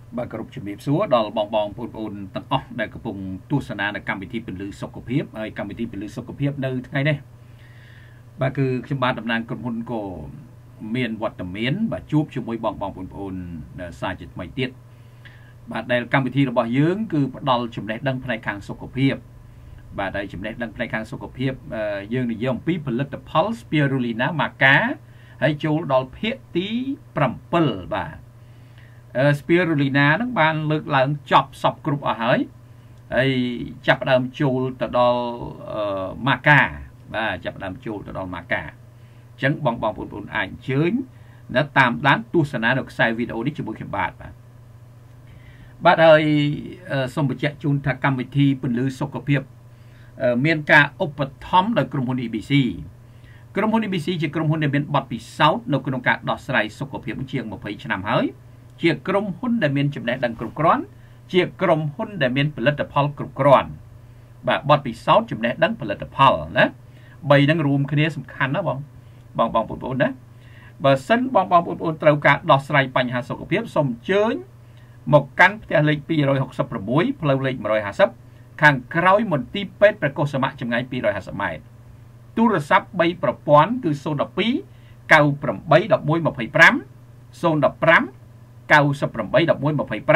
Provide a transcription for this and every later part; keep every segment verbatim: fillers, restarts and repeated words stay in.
bà cục chuẩn bị số đó bong bong bồn bồn tận óc đại cục vùng tu sanh là cam vị thiเป็นลือ sọc cục hiệp ai cam vị thiเป็นลือ sọc cục hiệp nơi ngay đây bà cứ trong ba đầm nang cục hôn cổ miền vật tầm miến bà chụp cho môi bong bong bồn bồn sai chật mày tiết bà đây cam vị thi là bỏ dướng cứ đo chụp đẹp đăng này càng sọc cục hiệp bà đây chụp đẹp đăng này càng sọc cục hiệp dương thì dương piผลิตផល spirulina maca ហើយចូលដល់ភាគទី 7 បាទ spirulina ហ្នឹងបានលើកឡើងចប់សពគ្រប់អស់ហើយហើយចាប់ដើមចូលទៅដល់ maca បាទចាប់ដើមចូលទៅដល់ maca អញ្ចឹងបងបងប្អូនអាចអញ្ជើញនៅតាមដានទស្សនានៅខ្សែវីដេអូនេះជាមួយខ្ញុំបាទបាទបាទហើយសូមបញ្ជាក់ជូនថាកម្មវិធីពន្លឺសុខភាពមានការឧបត្ថម្ភដោយក្រុមហ៊ុន E B C ក្រុមហ៊ុន E B C ជាក្រុមហ៊ុនដែលមានបទពិសោធន៍នៅក្នុងការដោះស្រាយសុខភាពជាង 20 ឆ្នាំហើយជាក្រុមហ៊ុនដែលមានចំណេះដឹងគ្រប់គ្រាន់ជាក្រុមហ៊ុនដែលមានផលិតផលគ្រប់គ្រាន់បាទបទពិសោធន៍ចំណេះដឹងផលិតផលណាបីនឹងរួមគ្នាសំខាន់ណាបងបងបងប្អូនណាបើសិនបងបងប្អូនត្រូវការដោះស្រាយបញ្ហាសុខភាពសូមអញ្ជើញមកកាន់ផ្ទះលេខ two six six ផ្លូវលេខone fifty ខាងក្រោយមន្ទីរពេទ្យព្រះកុសុមៈចម្ងាយtwo hundred fiftyម៉ែត្រទូរស័ព្ទ3ប្រព័ន្ធគឺzero one two nine eight one one two five zero one five nine eight one one two five zero eight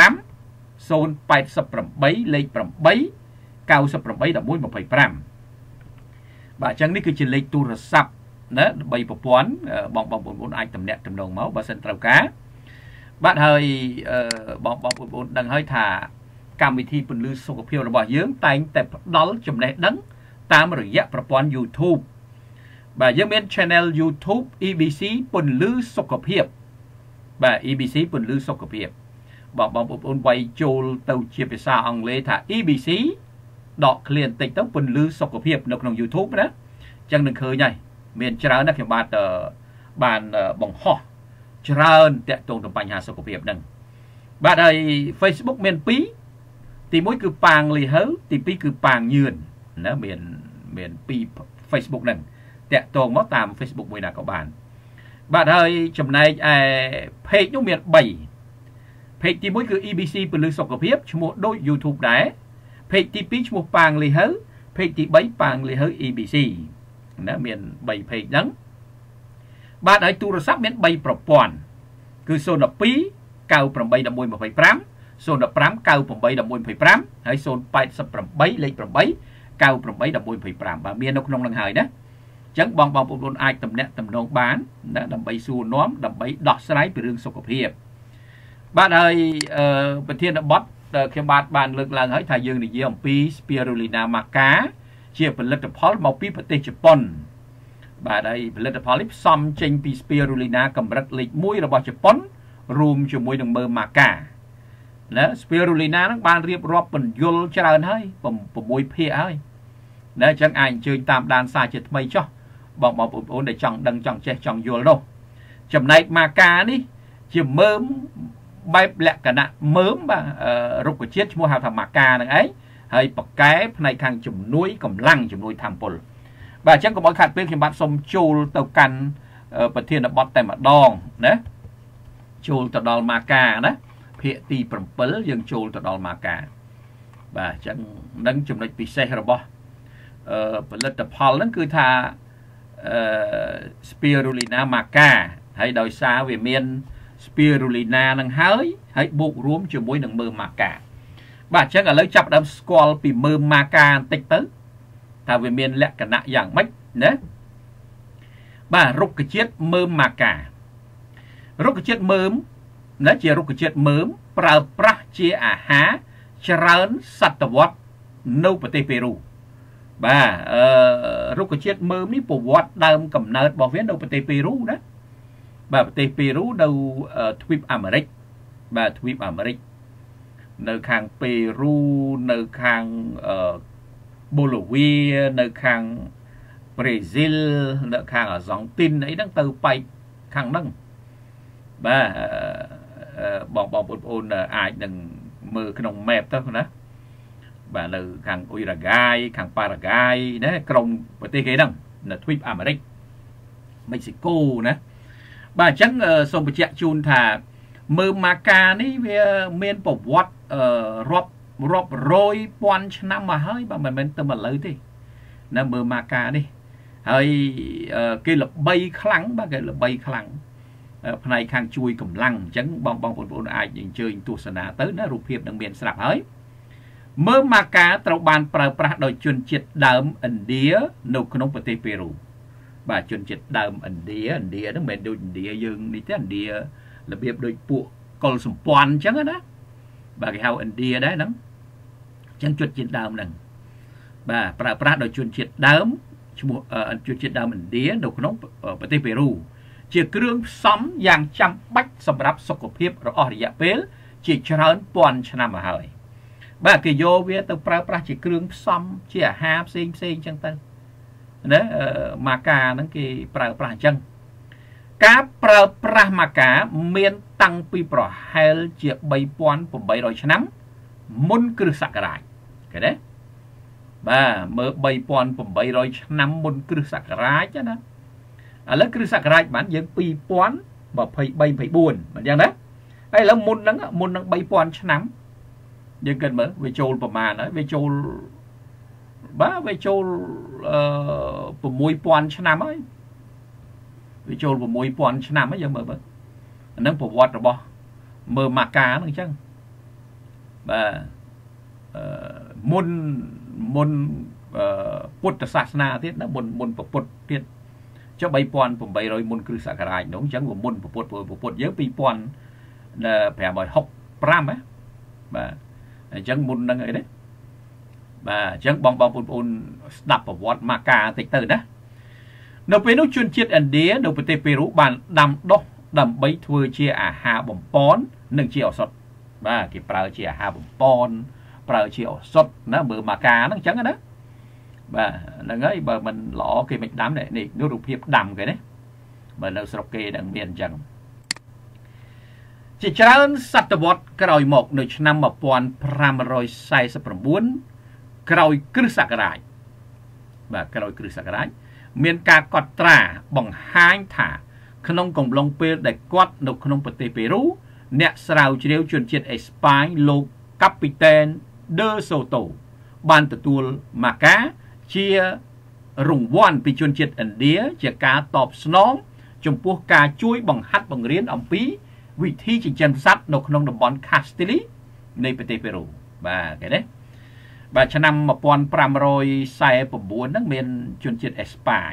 eightលេខeight nine eight one one two fiveបាទអញ្ចឹងនេះគឺជាលេខទូរស័ព្ទណា3ប្រព័ន្ធបងបងប្អូនអាចតំណាក់តំណងមកបើសិនត្រូវការបាទហើយបងបងប្អូនដឹងហើយថាកម្មវិធីពន្លឺសុខភាពរបស់យើងតែងតែផ្ដល់ចំណេះដឹងតាមរយៈប្រព័ន្ធ YouTube បាទយើងមាន channel YouTube E B C ពន្លឺសុខភាពបាទ E B C ពន្លឺសុខភាពបងបងប្អូនវាយចូលទៅជាភាសាអង់គ្លេសថា E B C ដកឃ្លាបន្តិចទៅពន្លឺសុខភាពនៅក្នុង YouTube ណាអញ្ចឹងនឹងឃើញហើយមានច្រើនណាស់ខ្ញុំបាទបានបង្ហោះច្រើនតាក់ទងទៅបញ្ហាសុខភាពហ្នឹងបាទហើយ Facebook មានtwoទីoneគឺប៉ាងលីហើទីtwoគឺប៉ាងញឿនណាមានមានtwo Facebook ហ្នឹងតាក់ទងមកតាម Facebook មួយណាក៏បានបាទហើយចំណែកឯ page នោះមានthree page ទីoneគឺ E B C ពន្លឺសុខភាពឈ្មោះដូច YouTube ដែរ page ទីtwoឈ្មោះប៉ាងលីហើ page ទីthreeប៉ាងលីហើ E B C ណាមានthree page ហ្នឹងបាទហើយទូរស័ព្ទមានthreeប្រព័ន្ធគឺzero one two nine eight one one two five zero one five nine eight one one two fiveហើយzero eight eightលេខeight nine eight one one two fiveបាទមាននៅក្នុងនឹងហើយណាអញ្ចឹងបងបងប្អូនអាចតំណាក់តំណងបានណាដើម្បីសួរនាំដើម្បីដោះស្រាយពីរឿងសុខភាពបាទហើយប្រធានបទខ្ញុំបាទបានលើកឡើងហើយថាយើងនិយាយអំពី Spirulina maca ជាផលិតផលមកពីប្រទេសជប៉ុនបាទហើយផលិតផលនេះផ្សំចេញពី Spirulina កម្រិតលេខoneរបស់ជប៉ុនរួមជាមួយនឹងមើម maca ណា Spirulina ហ្នឹងបានរៀបរាប់បញ្យលច្រើនហើយsixភាគហើយណាអញ្ចឹងអាចអញ្ជើញតាមដានសារជាថ្មីចុះបងបងប្អូនដែលចង់ដឹងចង់ចេះចង់យល់នោះចំណែក maca នេះជាមើមបែបលក្ខណៈមើមបាទរុក្ខជាតិឈ្មោះហៅថា maca ហ្នឹងឯងហើយប៉កែផ្នែកខាងជំនួយកម្លាំងជំនួយធម្មពលបាទអញ្ចឹងកុំឲ្យខាត់ពេលខ្ញុំបាទសូមចូលទៅកាន់ប្រធានបទតែម្ដងណាចូលទៅដល់ maca ណាភាគទីsevenយើងចូលទៅដល់ maca បាទអញ្ចឹងនឹងចំណុចពិសេសរបស់ផលិតផលហ្នឹងគឺថា Spirulina maca ហើយដោយសារវាមាន Spirulina ហ្នឹងហើយហើយបូករួមជាមួយនឹងមើម maca បាទអញ្ចឹងឥឡូវចាប់ដើមស្គាល់ពីមើម maca បន្តិចទៅថាវាមានលក្ខណៈយ៉ាងម៉េចណាបាទរុក្ខជាតិមើម maca រុក្ខជាតិមើមណាជារុក្ខជាតិមើមប្រើប្រាស់ជាអាហារច្រើនសតវត្សនៅប្រទេសពេរូបាទអឺរុក្ខជាតិមើមនេះប្រវត្តិដើមកំណើតរបស់វានៅប្រទេសពេរូណាបាទប្រទេសពេរូនៅទ្វីបអាមេរិកបាទទ្វីបអាមេរិកនៅខាងពេរូនៅខាងបូឡូវីនៅខាងប្រេស៊ីលនៅខាងអាសង់ទីនអីហ្នឹងទៅប៉ែកខាងហ្នឹងបាទបងបងប្អូនអាចនឹងមើលក្នុង map ទៅណាបាទនៅខាងអ៊ុយរ៉ាហ្គាយខាងប៉ារ៉ាហ្គាយណាក្រុងប្រទេសគេហ្នឹងនៅទ្វីបអាមេរិកមេក្ស៊ីកូណាបាទអញ្ចឹងសូមបញ្ជាក់ជូនថា mơ mà ca ní về miền bộ vót rộp rộp rồi quan năm mà hơi bà mình mình tụi mà lấy thì nó mơ mà ca đi hơi cái là bay khăn ba cái là bay khăn này khang chui cầm lăng chấn bong bong bồn bồn ai những chơi tu sân á tới nó rụp hiệp đằng miền sạp hơi mơ mà ca trâu ban pra pra đòi chuyên triệt đờm ẩn đĩa nấu nông bờ tây Peru bà chuyên triệt đờm ẩn đĩa ẩn đĩa nó mình đôi đĩa dương đi tới ẩn đĩa là biệp đôi bộ còn sủng toàn chăng đó bà cái hào ẩn đĩa đấy lắm chẳng chuyên triệt đờm nằng bà pra pra đòi chuyên triệt đờm chuyên triệt đờm ẩn đĩa nấu nông bờ tây Peru chỉ kêu sắm dạng chăm bách sầm ráp sọc cột hiệp rồi ở địa bến chỉ cho nó toàn cho năm mà hỏi bà cái vô với tao pra pra chỉ kêu sắm chỉ là hai sinh sinh chân tân đấy mà cả nó cái pra pra chân cá pra pra mà cả miền tăng pi pro hai chỉ bảy pon của bảy rồi năm môn kêu sạc lại cái đấy bà mở bảy pon của bảy rồi năm môn kêu sạc lại chứ đó à lớp kêu sạc lại bản dân pi pon và phải bay phải buồn mà chẳng đấy đây là môn nó môn nó bảy pon năm nhưng cần mở về châu của mà nói về châu bá về châu của mùi pon năm ấy về châu của mùi pon năm ấy giờ mở mở nó của vót rồi bò mở mà cá nữa chăng và môn môn Phật sát na tiết nó môn môn Phật tiết cho bảy pon của bảy rồi môn cử sạc lại đúng chẳng của môn Phật Phật Phật nhớ pi pon là phải bồi học pram ấy và chẳng môn đang ấy đấy và chẳng bong bong bồn đập vào vót mà cả tịch từ đó nó phải nó chuyên triệt ẩn đĩa đầu tây Peru bàn đầm đốc đầm bấy thưa chia à hà bồng pon nâng chiều sọt và cái prao chia hà bồng pon prao chiều sọt nó mở mà cả nó chẳng đó và là ngay bờ mình lọ cái mình đám này này nó rụp hiệp đầm cái đấy mà nó sọc kê đằng miền chẳng chỉ trơn sắt vót còi một nửa năm một pon pram rồi sai sập bốn còi cứ sạc lại và còi cứ sạc lại miền ca cọt trà bằng hai thả khung cổng lông pe để quát nộp khung bờ tây Peru nẹt sào chiếu truyền triệt Espagne lô Captain de Soto ban tự tuôn mà cá chia rùng voan bị truyền triệt ẩn đĩa chia cá tọp snón trong buộc cá chuối bằng hạt bằng riến ẩm pí vị thi chỉ chân sắt nộp khung đồng bọn Castiliในประเทศเปรูvà cái đấy và cho năm một pon pram rồi sai của bốn nước miền truyền triệt Espagne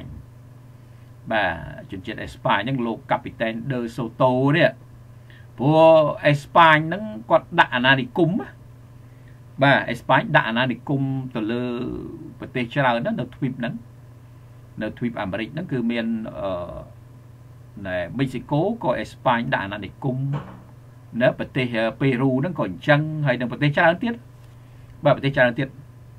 và truyền triệt Espagne những lô Captain de Soto đấy của Espagne nó có đạn là đi cung và Espagne đạn là đi cung từ lơประเทศเราđó được tweet đó được tweet America đóคือmiền ở này Mexico có Espagne đạn là đi cung nếuประเทศPeru nó còn chân hay đượcประเทศเราtiết vàประเทศเราtiết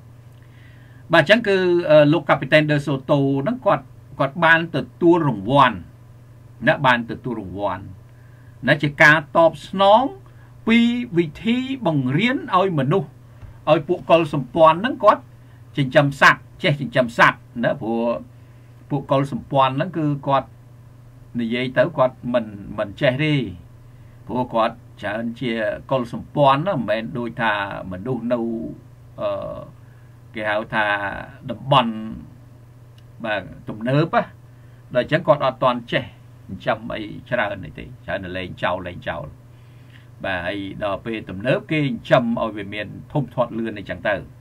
và chẳng cứ lô Captain de Soto nó còn còn ban từ tua rồng voan nó ban từ tua rồng voan nó chỉ cá tọp nón pi vị thi bằng riến ơi mà nu ơi bộ col sầm pon nó có chỉnh châm sạt che chỉnh châm sạt nó bộ bộ col sầm pon nó cứ quạt này vậy tới quạt mình mình che đi bộ quạt chả anh chia col sầm pon nó mình đôi thà mình đu nâu cái hào thà đầm bòn và tụm nớp á đời chẳng còn ở toàn trẻ chăm ấy chả này thì chả là lên chào lên chào và ấy đò về tụm nớp kia chăm ở về miền thông thoát lươn này chẳng từ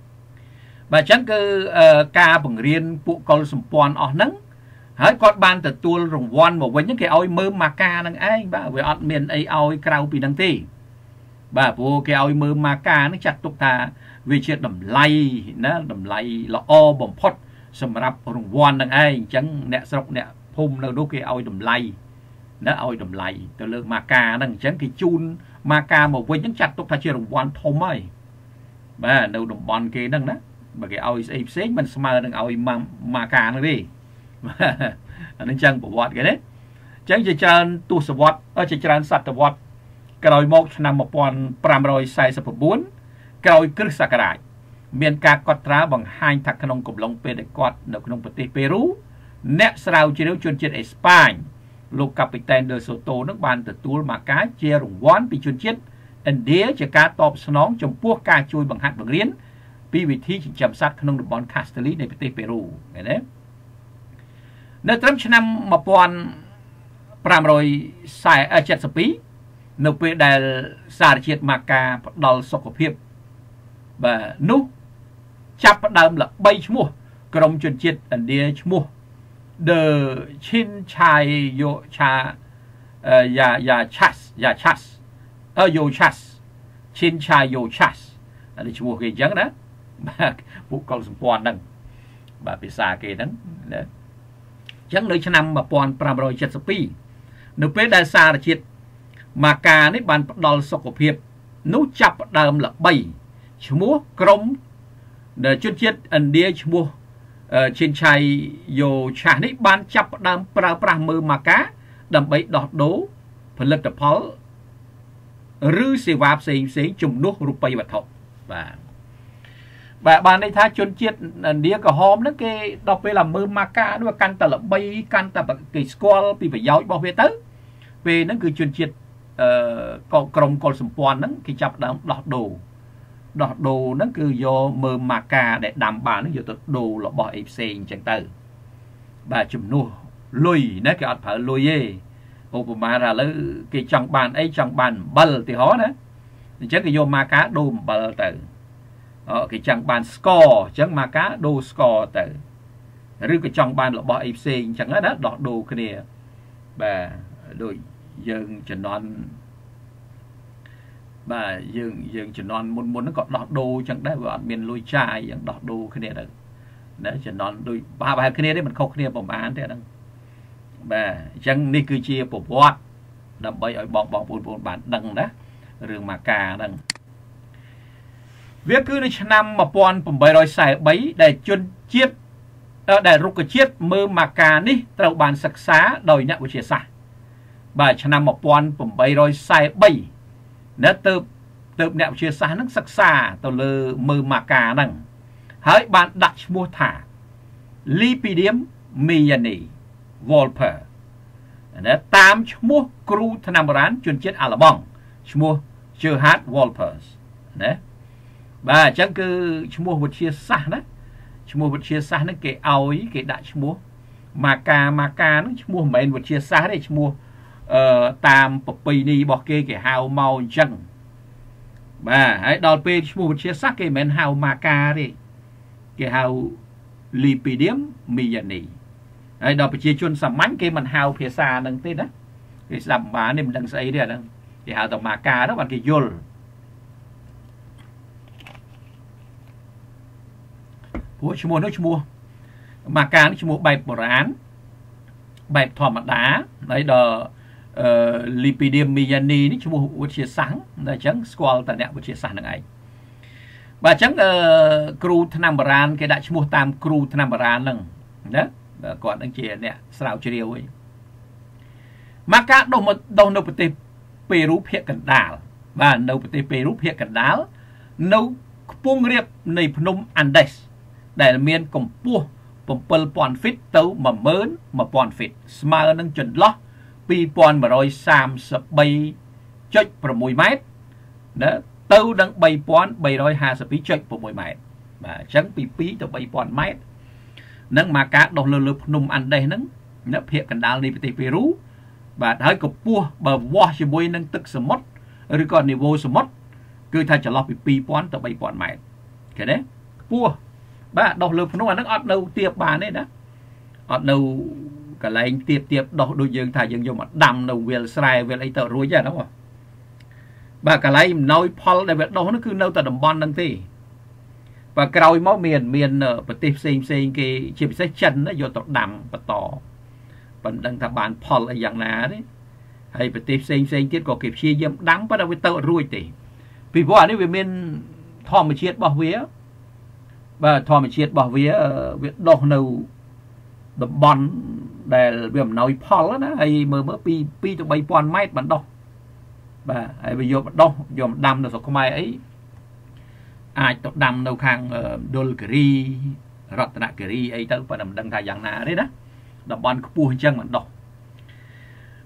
và chẳng cứ ca bằng riêng phụ con sum pon ở nắng hãy con ban từ tua rồng voan một với những cái oi mơ mà ca năng ai bà về ở miền ấy oi krau bị năng ti bà phụ cái oi mơ mà ca nó chặt tục ta vì chuyện đầm lay nó đầm lay là o bồng phốt sầm rập rồng voan năng ai chẳng nẹt sọc nẹt phum đâu đôi cái oi đầm lay nó oi đầm lay từ lượng mà ca năng chẳng cái chun mà ca một với những chặt tục ta chơi rồng voan thôm ấy bà đâu đầm bòn kia năng đó mà cái oi xếp xếp mình smart năng oi mà mà ca nó đi nên chẳng bộ vót cái đấy chẳng chỉ chân tu sờ vót ở chỉ chân sạt vót cái rồi một năm một pon pram rồi sai sập bốn cái rồi cứ sạc lại miền ca cọt trá bằng hai thạch khung cụm lông pe để cọt được khungประเทศ Peru nẹt sào chỉ nếu chuyên triệt Espagne លោកកាពីតែន De Soto នឹងបានទទួលមកការជារង្វាន់ពីជនជាតិឥណ្ឌាជាការតបស្នងចំពោះការជួយបង្ហាត់បង្រៀនពីវិធីចិញ្ចឹមសត្វក្នុងតំបន់ Castilla នៃប្រទេសប៉េរូឃើញទេនៅត្រឹមឆ្នាំmột nghìn năm trăm bảy mươi haiនៅពេលដែលសារជាតិម៉ាកាផ្ដល់សុខភាពបាទនោះចាប់ផ្ដើមល្បីឈ្មោះក្រុមជនជាតិឥណ្ឌាឈ្មោះ The Chinchayo Cha Ya Ya Chas Ya Chas អឺ Yo Chas Chinchayo Chas អានេះឈ្មោះគេអញ្ចឹងណាបាទពួកកុលសម្ព័ន្ធហ្នឹងបាទភាសាគេហ្នឹងណាអញ្ចឹងនៅឆ្នាំmột nghìn năm trăm bảy mươi haiនៅពេលដែលសារជាតិម៉ាកានេះបានផ្ដល់សុខភាពនោះចាប់ផ្ដើមល្បីឈ្មោះក្រុមជនជាតិឥណ្ឌាឈ្មោះ Chinchayo Chas នេះបានចាប់ផ្ដើមប្រើប្រាស់មើមម៉ាកាដើម្បីដោះដូរផលិតផលឬសេវាផ្សេងផ្សេងជំនួសរូបិយវត្ថុបាទបាទបានន័យថាជនជាតិឥណ្ឌាក្រហមហ្នឹងគេដល់ពេលមើមម៉ាកានោះកាន់តែល្បីកាន់តែគេស្គាល់ពីប្រយោជន៍របស់វាទៅពេលហ្នឹងគឺជនជាតិអឺក្រុមកុលសម្ព័ន្ធហ្នឹងគេចាប់ដើមដោះដូរដោះដូរហ្នឹងគឺយកមើមម៉ាកាដែលដាំបានហ្នឹងយកទៅដូររបស់អីផ្សេងអញ្ចឹងទៅបាទជំនួសលុយណាគេអត់ប្រើលុយទេឧបមាថាឥឡូវគេចង់បានអីចង់បានអំបិលទីហោណាអញ្ចឹងគេយកម៉ាកាដូរអំបិលទៅអឺគេចង់បានស្ករអញ្ចឹងម៉ាកាដូរស្ករទៅឬក៏ចង់បានរបស់អីផ្សេងអញ្ចឹងណាដោះដូរគ្នាបាទដូចយើងជំនាន់បាទយើងយើងជំនាន់មុនមុនហ្នឹងក៏ដោះដូរអញ្ចឹងដែរវាអត់មានលុយចាយយ៉ាងដោះដូរគ្នាទៅណាជំនាន់ដូចបាបែបគ្នាទេមិនខុសគ្នាប្រហែលទេហ្នឹងបាទអញ្ចឹងនេះគឺជាប្រវត្តិដើម្បីឲ្យបងបងប្អូនប្អូនបានដឹងណារឿងម៉ាកាហ្នឹងវាគឺនៅឆ្នាំmột nghìn tám trăm bốn mươi baដែលជនជាតិដែលរុក្ខជាតិមើមម៉ាកានេះត្រូវបានសិក្សាដោយអ្នកវិទ្យាសាស្ត្របាទឆ្នាំmột nghìn tám trăm bốn mươi baនៅទៅទៅអ្នកវិទ្យាសាស្ត្រហ្នឹងសិក្សាទៅលើមើមម៉ាកាហ្នឹងហើយបានដាក់ឈ្មោះថា Lepidium meyani Wolper ណាតាមឈ្មោះគ្រូថ្នាំបុរាណជនជាតិអាល្លឺម៉ង់ឈ្មោះ Gerhard Wolpers ណាបាទអញ្ចឹងគឺឈ្មោះវិទ្យាសាស្ត្រណាឈ្មោះវិទ្យាសាស្ត្រហ្នឹងគេឲ្យគេដាក់ឈ្មោះម៉ាកាម៉ាកាហ្នឹងឈ្មោះមិនមែនវិទ្យាសាស្ត្រទេឈ្មោះអឺតាមប្រពៃណីរបស់គេគេហៅមកអញ្ចឹងបាទហើយដល់ពេលឈ្មោះវិទ្យាសាស្ត្រគេមិនមែនហៅម៉ាកាទេគេហៅ Lepidium meyani ហើយដល់ប្រជាជនសាមញ្ញគេមិនហៅភាសាហ្នឹងទេណាគេស្ដាប់បាននេះមិនដឹងស្អីទេអាហ្នឹងគេហៅតែម៉ាកាទៅបានគេយល់ព្រោះឈ្មោះនោះឈ្មោះម៉ាកានេះឈ្មោះបែបបុរាណបែបធម្មតាហើយដល់អឺ Lepidium meyani នេះឈ្មោះវិទ្យាសាស្ត្រតែអញ្ចឹងស្គាល់តែអ្នកវិទ្យាសាស្ត្រនឹងឯងបាទអញ្ចឹងអឺគ្រូថ្នាំបុរាណគេដាក់ឈ្មោះតាមគ្រូថ្នាំបុរាណហ្នឹងណាគាត់នឹងជាអ្នកស្រាវជ្រាវវិញម៉ាកាដុះមកដុះនៅប្រទេសប៉េរូភាគកណ្ដាលបាទនៅប្រទេសប៉េរូភាគកណ្ដាលនៅខ្ពង់រាបនៃភ្នំអាន់ដេសដែលមានកម្ពស់bảy nghìn feet ទៅmột nghìn một trăm feet ស្មើនឹងចន្លោះtwo thousand one hundred thirty-three point sixម៉ែត្រណាទៅដល់three thousand three hundred fifty-two point sixម៉ែត្របាទអញ្ចឹងពីtwoទៅthree thousandម៉ែត្រនឹងម៉ាកាដុះលើលើភ្នំអាន់ដេសហ្នឹងនៅភាគកណ្ដាលនៃប្រទេសប៉េរូបាទហើយកម្ពស់បើវាស់ជាមួយនឹងទឹកសមុទ្រឬក៏នីវ៉ូសមុទ្រគឺថាចន្លោះពីtwo thousandទៅthree thousandម៉ែត្រឃើញទេខ្ពស់បាទដុះលើភ្នំអាហ្នឹងអត់នៅទៀបបានទេណាអត់នៅកន្លែងទៀបទៀបដុះដូចយើងថាយើងយកមកដាំនៅវាលស្រែវាលអីទៅរួចហ្នឹងបាទកន្លែងអំណោយផលដែលវាដុះហ្នឹងគឺនៅតែតំបន់ហ្នឹងទេបាទក្រោយមកមានមានប្រទេសផ្សេងផ្សេងគេជាពិសេសចិនយកទៅដាំបន្តប៉ុន្តែថាបានផលអីយ៉ាងណាទេហើយប្រទេសផ្សេងផ្សេងទៀតក៏គេព្យាយាមដាំប៉ុន្តែវាទៅរួចទេពីព្រោះអានេះវាមានធម្មជាតិរបស់វាបាទធម្មជាតិរបស់វាវាដុះនៅតំបន់ដែលវាអំណោយផលណាហើយមើលមើលពីtwoទៅthree thousandម៉ែត្របានដុះបាទហើយវាយកមកដុះយកមកដាំនៅស្រុកខ្មែរអីអាចទៅដាំនៅខាងដុលគិរីរតនគិរីអីទៅប៉ុន្តែមិនដឹងថាយ៉ាងណាទេណាតំបន់ខ្ពស់អញ្ចឹងមិនដុះ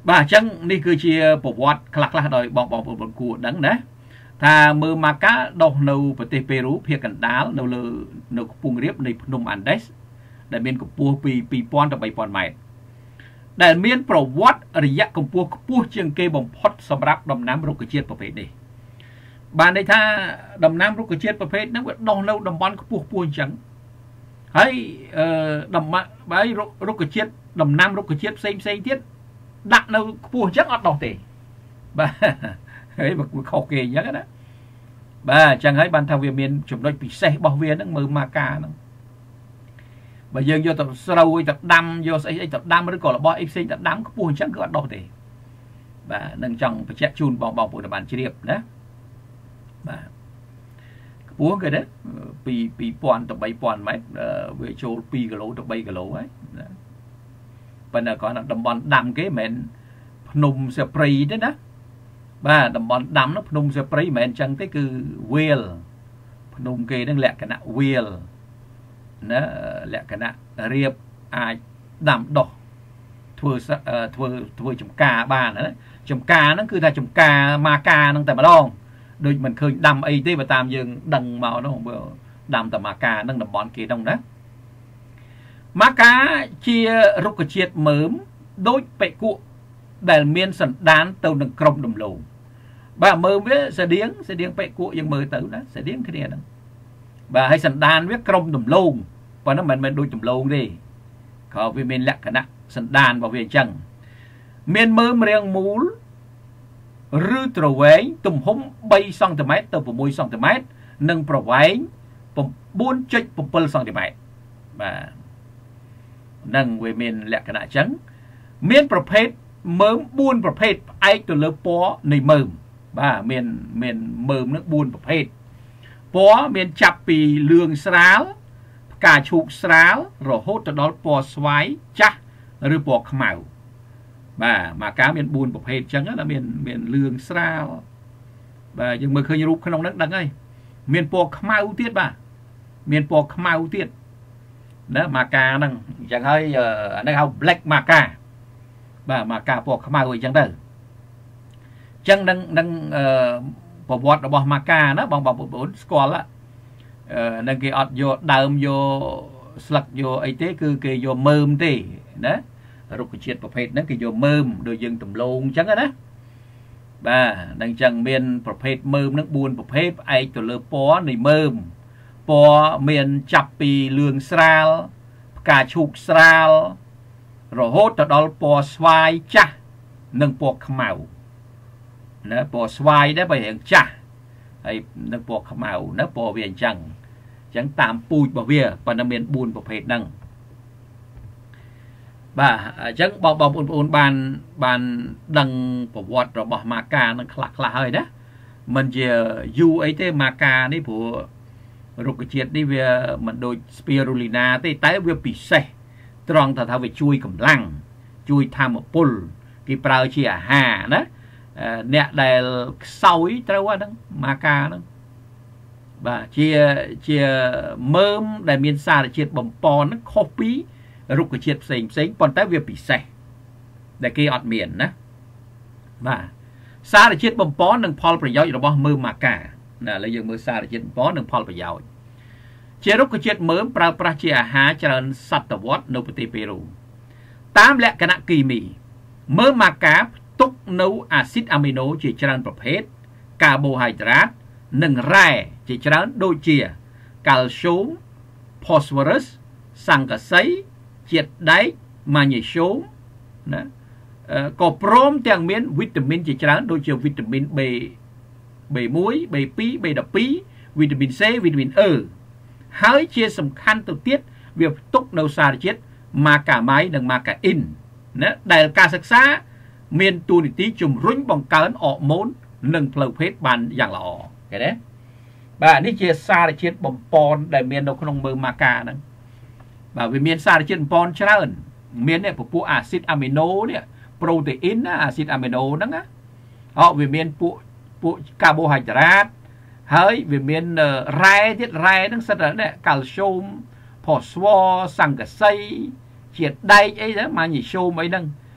bà chẳng đi cứ chia bộ vọt khắc là đòi bọc bọc bọc của đắng đấy thà mơ mà cá đọc nâu bờ tây Peru phía cận đá nâu lơ nâu phung riếpในพนม Andes ដែលមានកម្ពស់ពី ពីរពាន់ ទៅ បីពាន់ ម៉ែត្រដែលមានប្រវត្តិរយៈកម្ពស់ខ្ពស់ជាងគេបំផុតសម្រាប់ដំណាំរុក្ខជាតិប្រភេទនេះបានន័យថាដំណាំរុក្ខជាតិប្រភេទហ្នឹងវាដុះនៅតំបន់ខ្ពស់ខ្ពស់អញ្ចឹងហើយអឺតំបន់បាយរុក្ខជាតិដំណាំរុក្ខជាតិផ្សេងផ្សេងទៀតដាក់នៅខ្ពស់អញ្ចឹងអត់ដុះទេបាទហើយវាខុសគេអញ្ចឹងណាបាទអញ្ចឹងហើយបានថាវាមានចំណុចពិសេសរបស់វាហ្នឹងមើលម៉ាកាហ្នឹងបើយើងយកទៅស្រូវទៅដាំយកស្អីអីទៅដាំឬក៏របស់អីផ្សេងទៅដាំខ្ពស់អញ្ចឹងគឺអត់ដុះទេបាទនឹងចង់បញ្ជាក់ជូនបងបងប្អូនបានជ្រាបណាបាទខ្ពស់គេដែរពីពីពាន់ទៅបីពាន់ម៉ែត្រវាចូលពីរគីឡូទៅបីគីឡូហើយប៉ុន្តែគាត់តំបន់ដាំគេមិនមែនភ្នំសាព្រៃទេណាបាទតំបន់ដាំនោះភ្នំសាព្រៃមិនមែនអញ្ចឹងទេគឺវាលភ្នំគេនឹងលក្ខណៈវាលណាលក្ខណៈរៀបអាចដាំដុះធ្វើធ្វើធ្វើចំការបានណាចំការហ្នឹងគឺថាចំការម៉ាកាហ្នឹងតែម្ដងដូចមិនឃើញដាំអីទេបើតាមយើងដឹងមកនោះបើដាំតែម៉ាកាហ្នឹងតំបន់គេហ្នឹងណាម៉ាកាជារុក្ខជាតិមើមដូចបេគុដែលមានសន្តានទៅនឹងក្រុមដំឡូងបាទមើមវាស្តៀងស្តៀងបេគុយើងមើលទៅណាស្តៀងគ្នាហ្នឹងបាទហើយសន្តានវាក្រុមដំឡូងប៉ុន្តែមិនមែនដូចដំឡូងទេក៏វាមានលក្ខណៈសន្តានរបស់វាអញ្ចឹងមានមើមរាងមូលឬទ្រវែងទំហំបីសង់ទីម៉ែត្រទៅប្រាំមួយសង់ទីម៉ែត្រនិងប្រវែងបួនចុចbảyសង់ទីម៉ែត្របាទនឹងវាមានលក្ខណៈអញ្ចឹងមានប្រភេទមើមបួនប្រភេទផ្អែកទៅលើពណ៌នៃមើមបាទមានមានមើមនឹងបួនប្រភេទពណ៌មានចាប់ពីលឿងស្រាលផ្កាឈូកស្រាលរហូតទៅដល់ពណ៌ស្វាយចាស់ឬពណ៌ខ្មៅបាទម៉ាកាមានបួនប្រភេទអញ្ចឹងណាមានមានលឿងស្រាលបាទយើងមើលឃើញរូបក្នុងហ្នឹងដឹងហើយមានពណ៌ខ្មៅទៀតបាទមានពណ៌ខ្មៅទៀតណាម៉ាកាហ្នឹងអញ្ចឹងហើយអានេះហៅ black maca បាទម៉ាកាពណ៌ខ្មៅអីចឹងទៅអញ្ចឹងនឹងនឹងប្រវត្តិរបស់ម៉ាកាណាបងបងប្អូនស្គាល់ហ្នឹងគេអត់យកដើមយកស្លឹកយកអីទេគឺគេយកមើមទេណារុក្ខជាតិប្រភេទហ្នឹងគេយកមើមដូចយើងដំឡូងអញ្ចឹងណាបាទនឹងអញ្ចឹងមានប្រភេទមើមហ្នឹងបួនប្រភេទផ្អែកទៅលើពណ៌នៃមើមពណ៌មានចាប់ពីលឿងស្រាលផ្កាឈូកស្រាលរហូតទៅដល់ពណ៌ស្វាយចាស់និងពណ៌ខ្មៅណាពណ៌ស្វាយដែរបើរៀងចាស់ហើយនឹងពណ៌ខ្មៅណាពណ៌វាអញ្ចឹងអញ្ចឹងតាមពូជរបស់វាប៉ុន្តែមានបួនប្រភេទហ្នឹងបាទអញ្ចឹងបងបងប្អូនបានបានដឹងប្រវត្តិរបស់ម៉ាកានឹងខ្លះខ្លះហើយណាមិនជាយូរអីទេម៉ាកានេះព្រោះរុក្ខជាតិនេះវាមិនដូច Spirulina ទេតែវាពិសេសត្រង់ថាថាវាជួយកម្លាំងជួយធម្មពលគេប្រើជាអាហារណាអ្នកដែលខ្សោយត្រូវហ្នឹងម៉ាកាហ្នឹងបាទជាជាមើមដែលមានសារជាតិបំពន់ហ្នឹងខុសពីរុក្ខជាតិផ្សេងផ្សេងប៉ុន្តែវាពិសេសដែលគេអត់មានណាបាទសារជាតិបំពន់និងផលប្រយោជន៍របស់មើមម៉ាកាណាឥឡូវយើងមើលសារជាតិបំពន់និងផលប្រយោជន៍ជារុក្ខជាតិមើមប្រើប្រាស់ជាអាហារច្រើនសតវត្សនៅប្រទេសពេរូតាមលក្ខណៈគីមីមើមម៉ាកាផ្ទុកនៅអាស៊ីតអាមីណូជាច្រើនប្រភេទកាបូហៃដ្រាតនិងរ៉ែជាច្រើនដូចជាកាល់ស្យូមផូស្វ័រសសង្កសីជាតិដែកម៉ាញ៉េស្យូមណាក៏ព្រមទាំងមានវីតាមីនជាច្រើនដូចជាវីតាមីន B B 1 B 2 B ដប់ពីរ វីតាមីន C វីតាមីន E ហើយជាសំខាន់ទៅទៀតវាផ្ទុកនៅសារជាតិម៉ាកាម៉ៃនិងម៉ាកាអ៊ីនណាដែលការសិក្សាមានតួនាទីជំរុញបង្កើនអរម៉ូននិងផ្លូវភេទបានយ៉ាងល្អឃើញទេបាទនេះជាសារជាតិបំពន់ដែលមាននៅក្នុងមើមម៉ាកាហ្នឹងបាទវាមានសារជាតិបំពន់ច្រើនមាននេះពពួកអាស៊ីតអាមីណូនេះប្រូតេអ៊ីនអាស៊ីតអាមីណូហ្នឹងណាអត់វាមានពួកពួកកាបូហៃដ្រាតហើយវាមានរ៉ែទៀតរ៉ែហ្នឹងសិតតែកាល់ស្យូមផូស្វ័រសង្កសីជាតិដែកអីហ្នឹងម៉ាញ៉េស្យូមអីហ្នឹង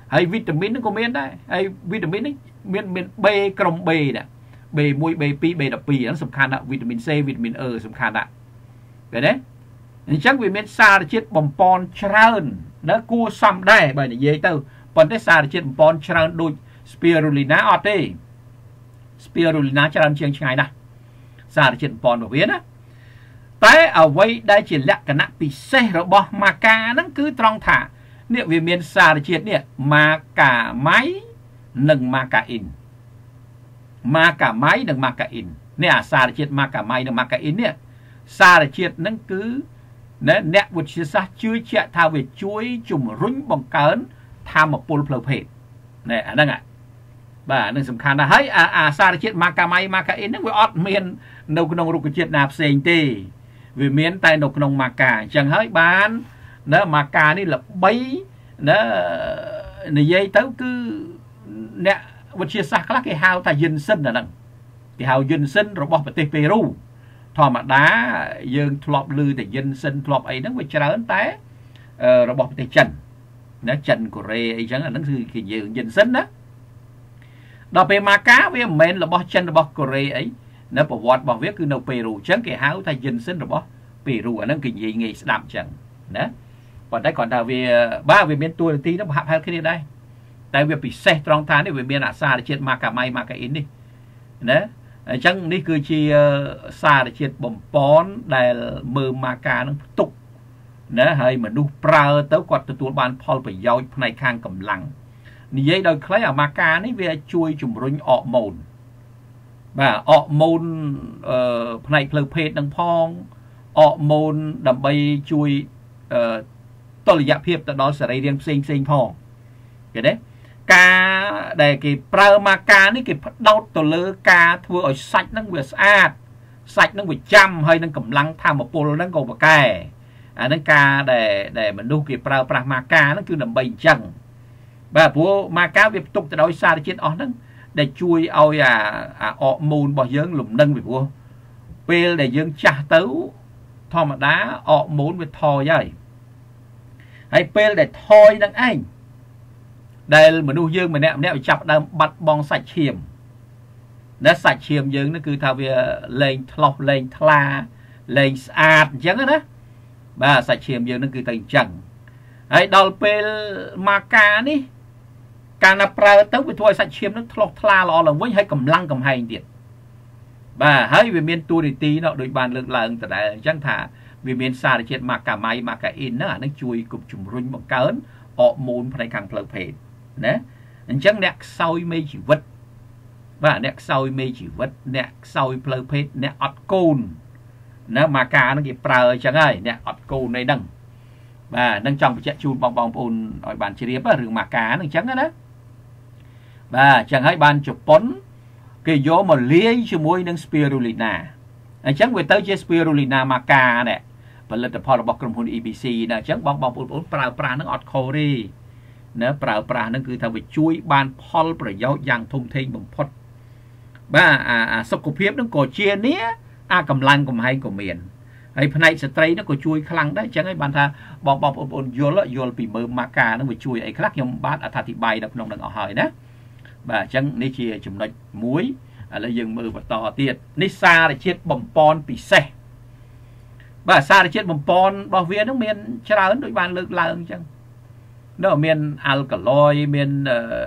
hay vitamin nó có miên đấy hay vitamin ấy miên miên B crom B nè B mùi B pi B đập pi nó sầm khăn ạ vitamin C vitamin E sầm khăn ạ cái đấy chắc vì miên xa là chết bầm pon trơn nó cua xăm đây bởi vì dây tao còn thế xa là chết bầm pon trơn đôi spirulina ở đây spirulina trơn chiang ngày nè xa là chết bầm pon của viết áแต่เอาไว้ได้จิลักษณะพิเศษระบบมากานั่นคือตรองถาเนี่ยวิเมียนซาเจียดเนี่ยมากาไม้หนึ่งมากาอินมากาไม้หนึ่งมากาอินเนี่ยซาเจียดมากาไม้หนึ่งมากาอินเนี่ยซาเจียดนั่นคือเนี่ยเนี่ยวิทยาศาสตร์ช่วยเชื่อทาวเวช่วยจุ่มรุ่งบังเกินทำมาปูลเพลเพดเนี่ยนั่นไงบ่านั่นสำคัญนะเฮ้ยอาอาซาเจียดมากาไม้มากาอินนั่นวิออดเมียนนกนงรุกเจียดนาบเซงตีvì miền tây nục nông mà cả chẳng hơi bán nó mà cả đi là bấy nó này dây tới cứ nè vật chia sạc là cái hào ta dân sinh là nè cái hào dân sinh rồi bỏ về Peru thò mà đá dân thọp lư để dân sinh thọp ấy nó phải chờ té rồi bỏ về trần nó trần của rê ấy chẳng là nóคือcái dân dân sinh đó đó về mà cá với mình là bỏ chân là bỏ của rê ấy nó bảo vọt bảo viết cứ nấu Peru chẳng cái háo thay dân sinh rồi bỏ Peru ở nó kinh gì nghề đạm chẳng đó còn đấy còn là về ba về miền tôi tí nó hạp hai cái này đây tại vì bị xe trong tháng đấy về miền xa để chết mà cả may mà cả in đi đó chẳng ní cứ chi xa để chết bom pón để mờ mà cả nó tục đó hay mà đu pra tới quạt từ tuột bàn Paul phải giao này khang cầm lăng như vậy đôi khi ở mà cả này về chui chùm rung ọ mồn và ọ môn này phơi phết đằng phong ọ môn đầm bay chui tôi là giáp hiệp tại đó sẽ đây riêng sinh sinh phong cái đấy ca để cái prama ca này cái đau tổ lơ ca thua ở sạch năng việc sạch sạch năng việc chăm hay năng cầm lăng tham một polo năng cầu và kè à năng ca để để mình đu cái prama ca nó cứ đầm bay chẳng và bố ma cá việc tục từ đó xa để chết on năng để chui ôi à à ọ môn bỏ dưỡng lùm nâng bị vua pê để dưỡng trả tấu thò mà đá ọ môn với thò vậy hay pê để thôi năng anh đây mà nuôi dương mà nẹm nẹm chặt đâm bắt bong sạch chiềm nó sạch chiềm dưỡng nó cứ thao về lên lọc lên thla lên ạt chẳng đó bà sạch chiềm dưỡng nó cứ thành chẳng hay đòi pê ma ca níการนับประตูไปทั่วสัตว์เชี่ยมนั้นทลอกทลาหล่อหลงไว้ให้กำลังกำไฮเดียดบ่าให้วิเมียนตัวดีตีเนาะโดยบานเลือกหลังแต่ได้จังถ่าวิเมียนซาเจ็ดมากกะไม้มากกะอินนั่นนั่งช่วยกุบจุ่มรุ่งบังเกินออกมูลภายในการเพลิดเพลินนะจังเน็กซอยไม่ชีวิตบ่าเน็กซอยไม่ชีวิตเน็กซอยเพลิดเพลินเน็กอัดกูนนะมากานั่งกี่ปลาจังไงเน็กอัดกูนในดังบ่านั่งจังไปเจ้าจูนบองบองปูนอ่อยบานเชียบหรือมากานั่งจังนะvà chẳng hay ban chụp bón cái gió mà lia cho muối nâng spirulina chẳng về tới chơi spirulina maca nè và lên tập phò bọc cầm hồn e bê xê nè chẳng bong bong bong bong pra pra nó ọt khô đi nè pra pra nó cứ thằng về chui ban Paul phải giáo dạng thông thiên bằng phật ba à à sọc cổ phiếp nó cổ chia nía a cầm lăng cầm hay của miền hay phần này stray nó có chui khăng đấy chẳng hay ban tha bong bong bong bong vô lợ vô bị mơ maca nó về chui ấy khác nhom bát à thà thì bay đập nòng đằng ở hỏi đấy bà chẳng ní chia chùm đạch muối là dừng mưa và tỏ tiệt ní xa để chết bầm pon bị xe bà xa để chết bầm pon bảo viên nó miền chả ấn đối bàn lực là chẳng nó ở miền alkaloid miền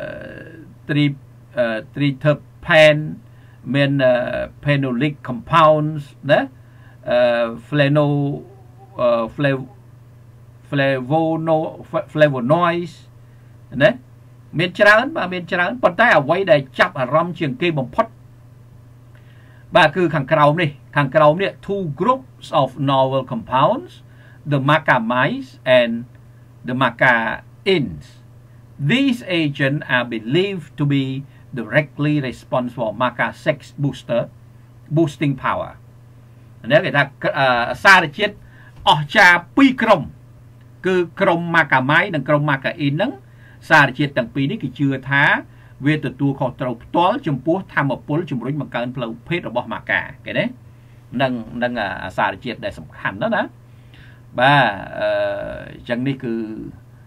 tri triterpene miền phenolic compounds đấy flano flavonoids đấy miền trán và miền trán bật tay ở quay để chập ở râm trường cây bồng phật bà cứ khẳng cầu này khẳng cầu này two groups of novel compounds the macamides and the macaines these agents are believed to be directly responsible for maca sex booster boosting power nếu người ta xa được chết ở cha pi krom cứ krom macamideនិង krom macaine ហ្នឹងសារជាតិទាំងពីរនេះគឺជឿថាវាទទួលខុសត្រូវផ្ទាល់ចំពោះធម្មពលជំរុញបង្កើនផ្លូវភេទរបស់ម៉ាកាគេទេនឹងនឹងសារជាតិដែលសំខាន់ណាស់ណាបាទអឺចឹងនេះគឺ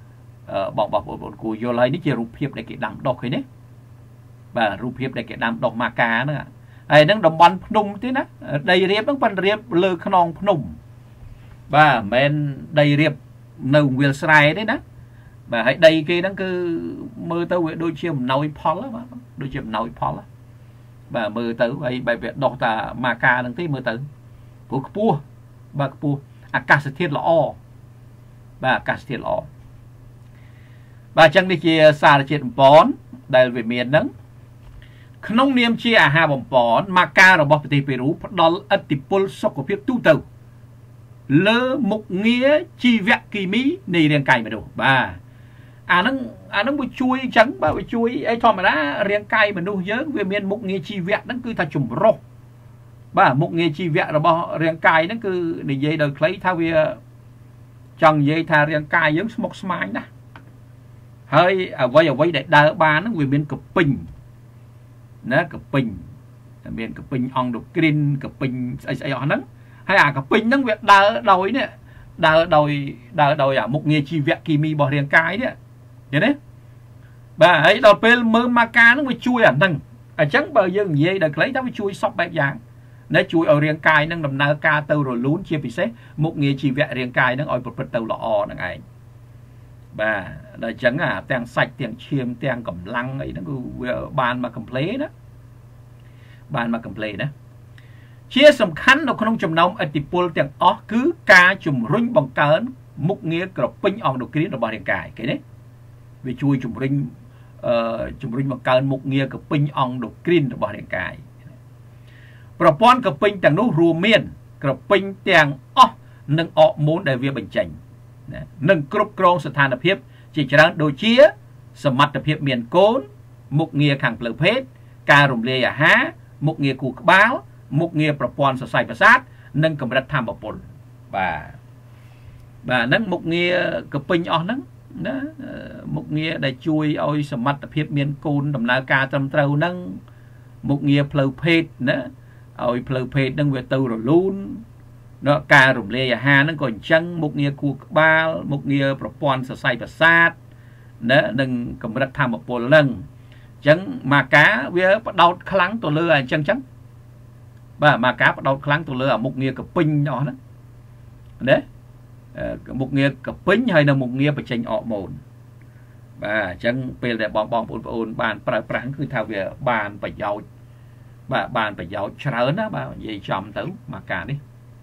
បងបងប្អូនគួរយល់ហើយនេះជារូបភាពដែលគេដាំដុះឃើញទេបាទរូបភាពដែលគេដាំដុះម៉ាកាហ្នឹងហើយហ្នឹងតំបន់ភ្នំទេណាដីរៀបហ្នឹងប៉ុន្តែរៀបលើខ្នងភ្នំបាទមិនមែនដីរៀបនៅវាលស្រែទេណាបាទហើយដីគេហ្នឹងគឺមើលទៅវាដូចជាអំណោយផលបាទដូចជាអំណោយផលបាទមើលទៅហើយបែបវាដុះតាម៉ាកាហ្នឹងទេមើលទៅព្រោះខ្ពស់បាទខ្ពស់អាកាសធាតុល្អបាទអាកាសធាតុល្អបាទអញ្ចឹងនេះជាសារជាតិបំពន់ដែលវាមានហ្នឹងក្នុងនាមជាអាហារបំពន់ម៉ាការបស់ប្រទេសប៉េរូផ្ដល់ឥទ្ធិពលសុខភាពទូទៅលើមុខងារជីវគីមីនៃរាងកាយមនុស្សបាទអាហ្នឹងអាហ្នឹងវាជួយអញ្ចឹងបាទវាជួយអីធម្មតារាងកាយមនុស្សយើងវាមានមុខងារជីវៈហ្នឹងគឺថាចម្រុះបាទមុខងារជីវៈរបស់រាងកាយហ្នឹងគឺនិយាយដោយខ្លីថាវាចង់និយាយថារាងកាយយើងស្មុគស្មាញណាស់ហើយអ្វីអ្វីដែលដើរបានហ្នឹងវាមានកពិញណាកពិញមានកពិញអង់ដូគ្រីនកពិញស្អីស្អីអស់ហ្នឹងហើយអាកពិញហ្នឹងវាដើរដោយនេះដើរដោយដើរដោយអាមុខងារជីវៈគីមីរបស់រាងកាយនេះឃើញទេបាទហើយដល់ពេលមើលម៉ាកាហ្នឹងវាជួយអាហ្នឹងអញ្ចឹងបើយើងនិយាយដល់ខ្លីថាវាជួយសពបែបយ៉ាងណាជួយឲ្យរាងកាយហ្នឹងដំណើរការទៅរលូនជាពិសេសមុខងារជីវៈរាងកាយហ្នឹងឲ្យប្រព្រឹត្តទៅល្អហ្នឹងឯងបាទដល់អញ្ចឹងអាទាំងសាច់ទាំងឈាមទាំងកម្លាំងអីហ្នឹងគឺវាបានមកកំ pl ណាបានមកកំ pl ណាជាសំខាន់នៅក្នុងចំណោមឥទ្ធិពលទាំងអស់គឺការជំរុញបង្កើនមុខងារក្រពេញអង់ដូគ្រីនរបស់រាងកាយឃើញទេវាជួយជំរុញអឺជំរុញបង្កើនមុខងារក្រពេញអង់ដូគ្រីនរបស់រាងកាយប្រព័ន្ធក្រពេញទាំងនោះរួមមានក្រពេញទាំងអស់និងអរម៉ូនដែលវាបញ្ចេញណានិងគ្រប់គ្រងស្ថានភាពជាច្រើនដូចជាសមត្ថភាពមានកូនមុខងារខាងផ្លូវភេទការរំលាយអាហារមុខងារគូក្បាលមុខងារប្រព័ន្ធសរសៃប្រសាទនិងកម្រិតធម៌ពលបាទបាទហ្នឹងមុខងារកពេញអស់ហ្នឹងណាមុខងារដែលជួយឲ្យសមត្ថភាពមានកូនដំណើរការត្រឹមត្រូវហ្នឹងមុខងារផ្លូវភេទណាឲ្យផ្លូវភេទហ្នឹងវាទៅរលូនណាការរំលាយអាហារហ្នឹងក៏អញ្ចឹងមុខងារគូក្បាលមុខងារប្រព័ន្ធសរសៃប្រសាទណានិងកម្រិតធម៌ពលហ្នឹងអញ្ចឹងម៉ាកាវាបដោតខ្លាំងទៅលើអញ្ចឹងអញ្ចឹងបាទម៉ាកាបដោតខ្លាំងទៅលើអាមុខងារកពេញអស់ហ្នឹងណាមុខងារកពេញហើយនៅមុខងារបញ្ចេញអរម៉ូនបាទអញ្ចឹងពេលដែលបងបងប្អូនប្អូនបានប្រើប្រាស់គឺថាវាបានប្រយោជន៍បាទបានប្រយោជន៍ច្រើនណាបាទនិយាយចំទៅម៉ាកានេះ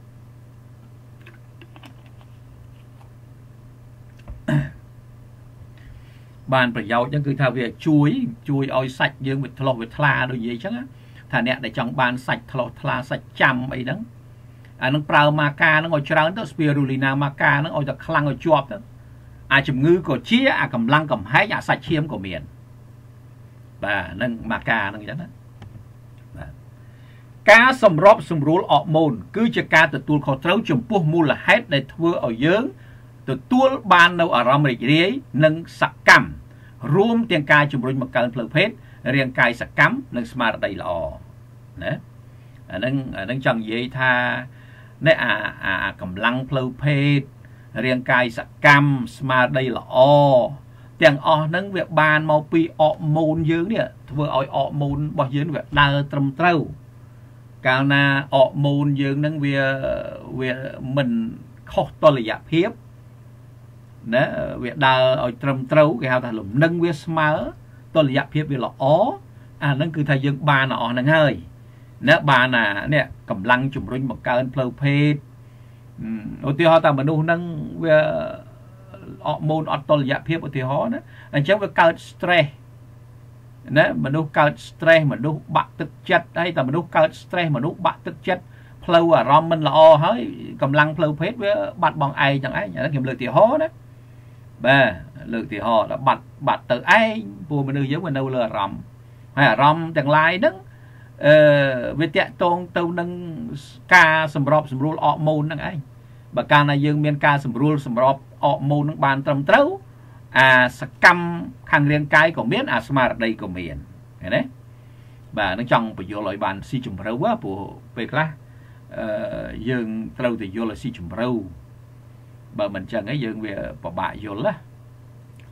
បានប្រយោជន៍ហ្នឹងគឺថាវាជួយជួយឲ្យសាច់យើងវាធ្លាស់វាថ្លាដូចនិយាយអញ្ចឹងថាអ្នកដែលចង់បានសាច់ថ្លោះថ្លាសាច់ចាំអីហ្នឹងអានឹងប្រើម៉ាកាហ្នឹងឲ្យច្រើនទៅ Spirulina ម៉ាកាហ្នឹងឲ្យតែខ្លាំងឲ្យជាប់ទៅអាជំងឺក៏ជាអាកម្លាំងកំហែងអាសាច់ឈាមក៏មានបាទហ្នឹងម៉ាកាហ្នឹងអញ្ចឹងណាបាទការសម្របសម្រួលអរម៉ូនគឺជាការទទួលខុសត្រូវចំពោះមូលហេតុដែលធ្វើឲ្យយើងទទួលបាននៅអារម្មណ៍រីករាយនិងសកម្មរួមទាំងការជំរុញបង្កើនផ្លូវភេទរាងកាយសកម្មនិងស្មារតីល្អណាអាហ្នឹងអាហ្នឹងចង់និយាយថានេះអាអាកម្លាំងផ្លូវភេទរាងកាយសកម្មស្មារតីល្អទាំងអស់ហ្នឹងវាបានមកពីអរម៉ូនយើងនេះធ្វើឲ្យអរម៉ូនរបស់យើងវាដើរត្រឹមត្រូវកាលណាអរម៉ូនយើងហ្នឹងវាវាមិនខុសតុល្យភាពណាវាដើរឲ្យត្រឹមត្រូវគេហៅថាលំនឹងវាស្មើតុល្យភាពវាល្អអាហ្នឹងគឺថាយើងបានអស់ហ្នឹងហើយណាបានអានេះកម្លាំងជំរុញបង្កើនផ្លូវភេទឧទាហរណ៍ថាមនុស្សហ្នឹងវាអរម៉ូនអត់តុល្យភាពឧទាហរណ៍ណាអញ្ចឹងវាកើត stress ណាមនុស្សកើត stress មនុស្សបាក់ទឹកចិត្តហើយតែមនុស្សកើត stress មនុស្សបាក់ទឹកចិត្តផ្លូវអារម្មណ៍មិនល្អហើយកម្លាំងផ្លូវភេទវាបាត់បង់ឯងចឹងឯងអានេះខ្ញុំលើកឧទាហរណ៍ណាបាទលើកឧទាហរណ៍ដល់បាត់បាត់ទៅឯងពួកមនុស្សយើងវានៅលើអារម្មណ៍ហើយអារម្មណ៍ទាំងឡាយហ្នឹងអឺវាតាក់ទងទៅនឹងការសម្របសម្រួលអរម៉ូនហ្នឹងឯងបើកាលណាយើងមានការសម្រួលសម្របអរម៉ូនហ្នឹងបានត្រឹមត្រូវអាសកម្មខាងរាងកាយក៏មានអាស្មារតីក៏មានឃើញទេបាទនឹងចង់បញ្យល់ឲ្យបានស៊ីជម្រៅព្រោះពេលខ្លះអឺយើងត្រូវតែយល់ឲ្យស៊ីជម្រៅបើមិនចឹងឯងយើងវាពិបាកយល់ណា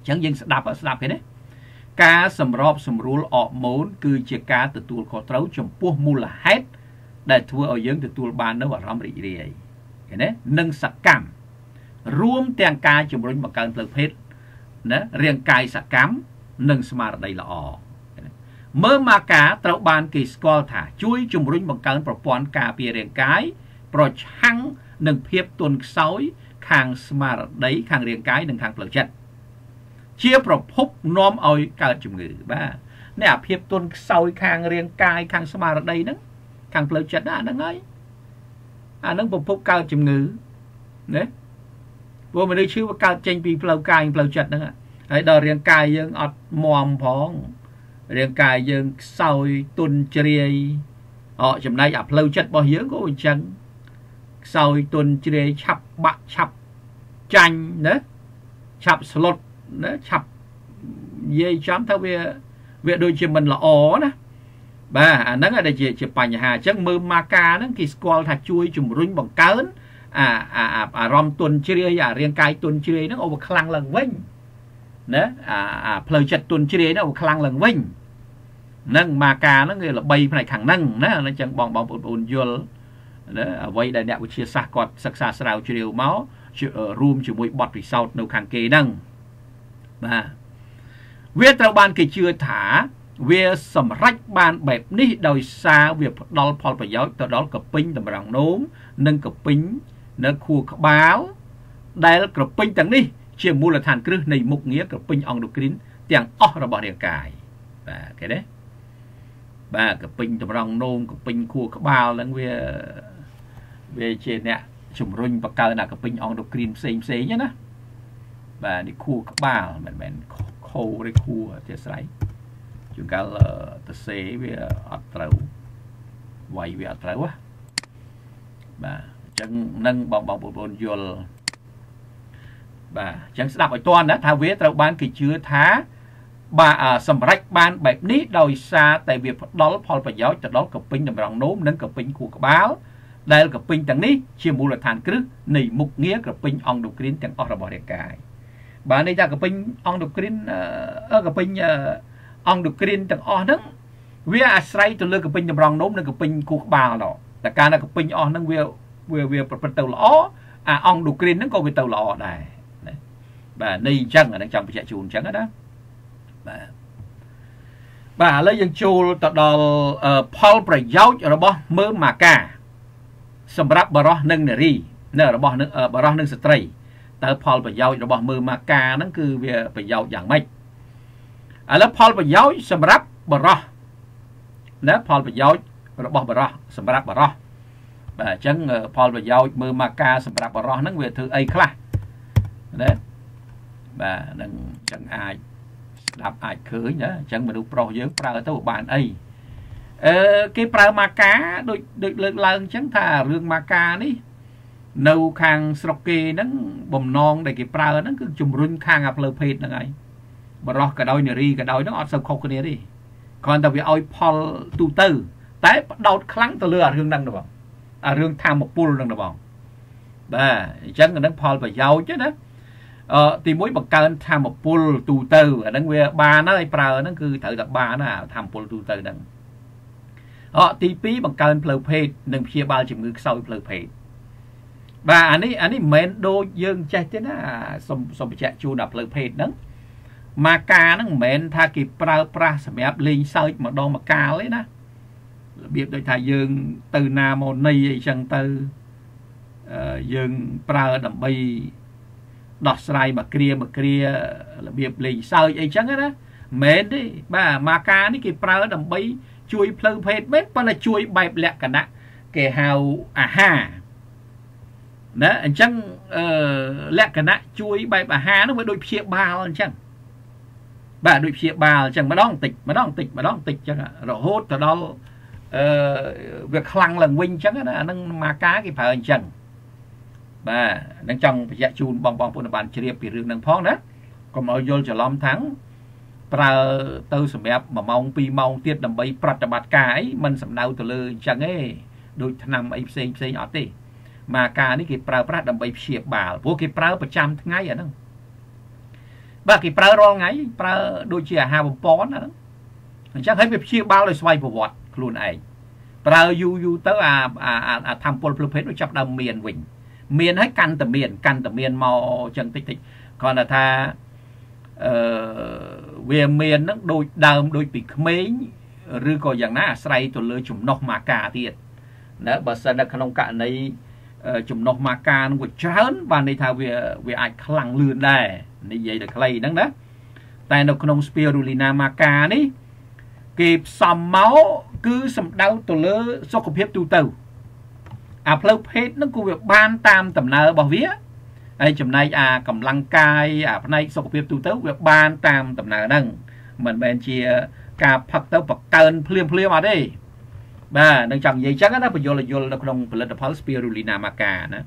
chẳng dừng đạp ở đạp cái đấy cá sầm rọp sầm rúa ọ mốn cứ chia cá từ tuột khó trấu trong pua mu là hết để thua ở dương từ tuột bàn nó vào rắm rì rì cái đấy nâng sạc cam rùm tiền cá trong rừng bằng càng lực hết nè riêng cài sạc cám nâng smart đây là ọ mơ mà cá trâu bàn kỳ scroll thả chui trong rừng bằng càng propon cá bìa riêng cái pro chăng nâng phiếp tuần sói khang smart đấy khang riêng cái nâng khang lực chất chiaประพบน้อมเอาการจุ่มมือบ้าเนี่ยเพียบต้นเสาคางเรียงกายคางสมาร์ทได้นั่งคางเปลือกจัดนั่งไงอันนั้นประพบการจุ่มมือเนี่ยพวกมันได้ชื่อว่าการเจนปีเปลือกกายเปลือกจัดนั่งไอ้ดอกเรียงกายยังอดมอมพ้องเรียงกายยังเสาตุนเจริญอ๋อจุ่มในอับเปลือกจัดบ่เยอะก็จังเสาตุนเจริญฉับบะฉับจันเนี่ยฉับสลดnó chập dây chấm theo về về đôi chân mình là ó nè bà nó là để chỉ chỉ bài hà chắc mơ ma ca nó kỳ squall thạch chui chùm rung bằng cán à à à à rom tuần chia à riêng cài tuần chia nó over khăng lần vinh nè à à plei chặt tuần chia nó over khăng lần vinh nâng ma ca nó người là bay này khẳng nâng nè nó chẳng bong bong bồn vô đó vậy đại đạo chia sạc quạt sạc sạc sào chia máu room chỉ mũi bọt vì sau nấu khang kê nâng bà việc tàu ban kỳ chưa thả việc sầm rách ban bẹp ní đòi xa việc đo phò phải giáo từ đó cặp pin tầm rạng nốm nâng cặp pin nâng khu báo đây là cặp pin tầng đi chiều mua là thàn cứ này mục nghĩa cặp pin on được kín tiếng ó là bỏ điện cài và cái đấy bà cặp pin tầm rạng nốm cặp pin khu báo là về về trên nè chủng rung và cờ là cặp pin on được kín xem xem nhé nè và đi khu các bà mình mình khô đi khu ở trên sấy chúng ta là tự xế về ở trâu quay về ở trâu á bà chẳng nâng bong bong bồn bồn vô bà chẳng sẽ đạp ở toàn đó thao vế trâu ban kỳ chưa thá bà à sầm rách ban bẹp nít đòi xa tại việc đó phò phải giáo cho đó cặp pin đầm ròng nốm nâng cặp pin khu các báo đây là cặp pin tầng ní chia mua là thàn cứ nỉ mục nghĩa cặp pin on được kín tiếng ở bỏ điện cài bà này ta cái pin on được green ở cái pin on được green tầng on đó vì à say từ lơ cái pin tầm rong nốm lên cái pin cuộc bào đóแต่การlà cái pin on nó về về về phần tàu lõ à on được green nó có về tàu lõ này bà này chăng ở đang trong chạy chuồn chăng đó bà bà lấy dân chu tập đò Paul Bray giáo cho nó bỏ mơ mà cả sầm ráp bà đó nâng nè ri nè nó bỏ nâng bà đó nâng strayแต่พอลไปยาวเราบอกมือมากานั่นคือเวียไปยาวอย่างไม่แล้วพอลไปยาวสำหรับบรอนะพอลไปยาวเราบอกบรอสำหรับบรอแบบจังพอลไปยาวมือมากาสำหรับบรอนั่นเวียถือไอ้คลานะแบบนั่งจังอายดับอายเคยนะจังมาดูโปรเยอะปลาตัวบ้านไอ้เออcáiปลามากาโดยโดยเลิกเลิกจังท่าเรื่องมากานี่nâu khang sọc kê nó bầm non để cái prao nó cứ chùm run khang áp lơ phết là ngay bà rõ cả đôi nери cả đôi nó ọt sọc khóc cái này đi còn tao vì oi Paul tu tư tái đau kháng tao lừa hương đăng được không à hương tham một pool đăng được không bà chắc là nó Paul phải giàu chứ đó ờ thì mỗi bậc cao tham một pool tu tư ở đằng về ba nó ai prao nó cứ thử đặt ba nó tham pool tu tư đằng họ tí pí bằng cao lơ phết đừng chia ba chừng ngư sau lơ phết bà anh ấy anh ấy mến đô dương chạy thế na xong xong chạy chu đập lợi phê đó mà ca nó mến tha kịp pra pra sầm ép linh sao mà đo mà ca lấy đó biết đôi thầy dương từ nam môn này chẳng từ dương pra đầm bay đọt sai mà kia mà kia là biết linh sao ấy chẳng đó mến đi bà mà ca nó kịp pra đầm bay chui phơi phê bếp bao là chui bẹp lẹ cả nè kẻ hào à ha đó anh chăng lẹ cả nãy chui bay bà hà nó với đôi chia bao anh chăng bà đôi chia bao chẳng mà đong tịch mà đong tịch mà đong tịch chẳng ạ rồi hốt từ đó việc khăng lần win chẳng á nâng mà cá cái phải anh chăng bà đang trong phải chạy chun bong bong phụ bàn chia bị rừng nâng phong đó còn ở vô cho lom thắng pra tư sầm bẹp mà mong pi mong tiết đầm bay prat bát cái mình sầm nâu từ lư chẳng ấy đôi năm ấy xây xây nhỏ tí mà caนี้គេប្រើប្រាស់ដើម្បីព្យាបាលព្រោះគេប្រើប្រចាំថ្ងៃអាហ្នឹង bà kỳប្រើរាល់ថ្ងៃប្រើដូចជាអាហារបំពន់ហ្នឹងអញ្ចឹងហើយវាព្យាបាលដោយស្វ័យប្រវត្តិខ្លួនឯងប្រើយូរយូរទៅអាអាធម្មពលភ្លើងភេទវាចាប់ដើមមានវិញមានហើយកាន់តែមានកាន់តែមានមកអញ្ចឹងតិចតិចគ្រាន់តែថាអឺវាមានហ្នឹងដូចដើមដូចពីក្មេងឬក៏យ៉ាងណាអាស្រ័យទៅលើចំណុះម៉ាកាទៀតណាបើសិននៅក្នុងករណីចំណុះម៉ាកានឹងវាច្រើនបានន័យថាវាវាអាចខ្លាំងលឿនដែរនិយាយដល់ខ្លីហ្នឹងណាតែនៅក្នុង Spirulina maca នេះគេផ្សំមកគឺសំដៅទៅលើសុខភាពទូទៅអាផ្លូវភេទហ្នឹងគឺវាបានតាមដំណើររបស់វាហើយចំណែកអាកម្លាំងកាយអាផ្នែកសុខភាពទូទៅវាបានតាមដំណើរហ្នឹងមិនមែនជាការផឹកទៅបកើនភ្លាមភ្លាមអត់ទេបាទនឹងចង់និយាយចឹងណាបញ្យលយល់នៅក្នុងផលិតផល Spirulina maca ណា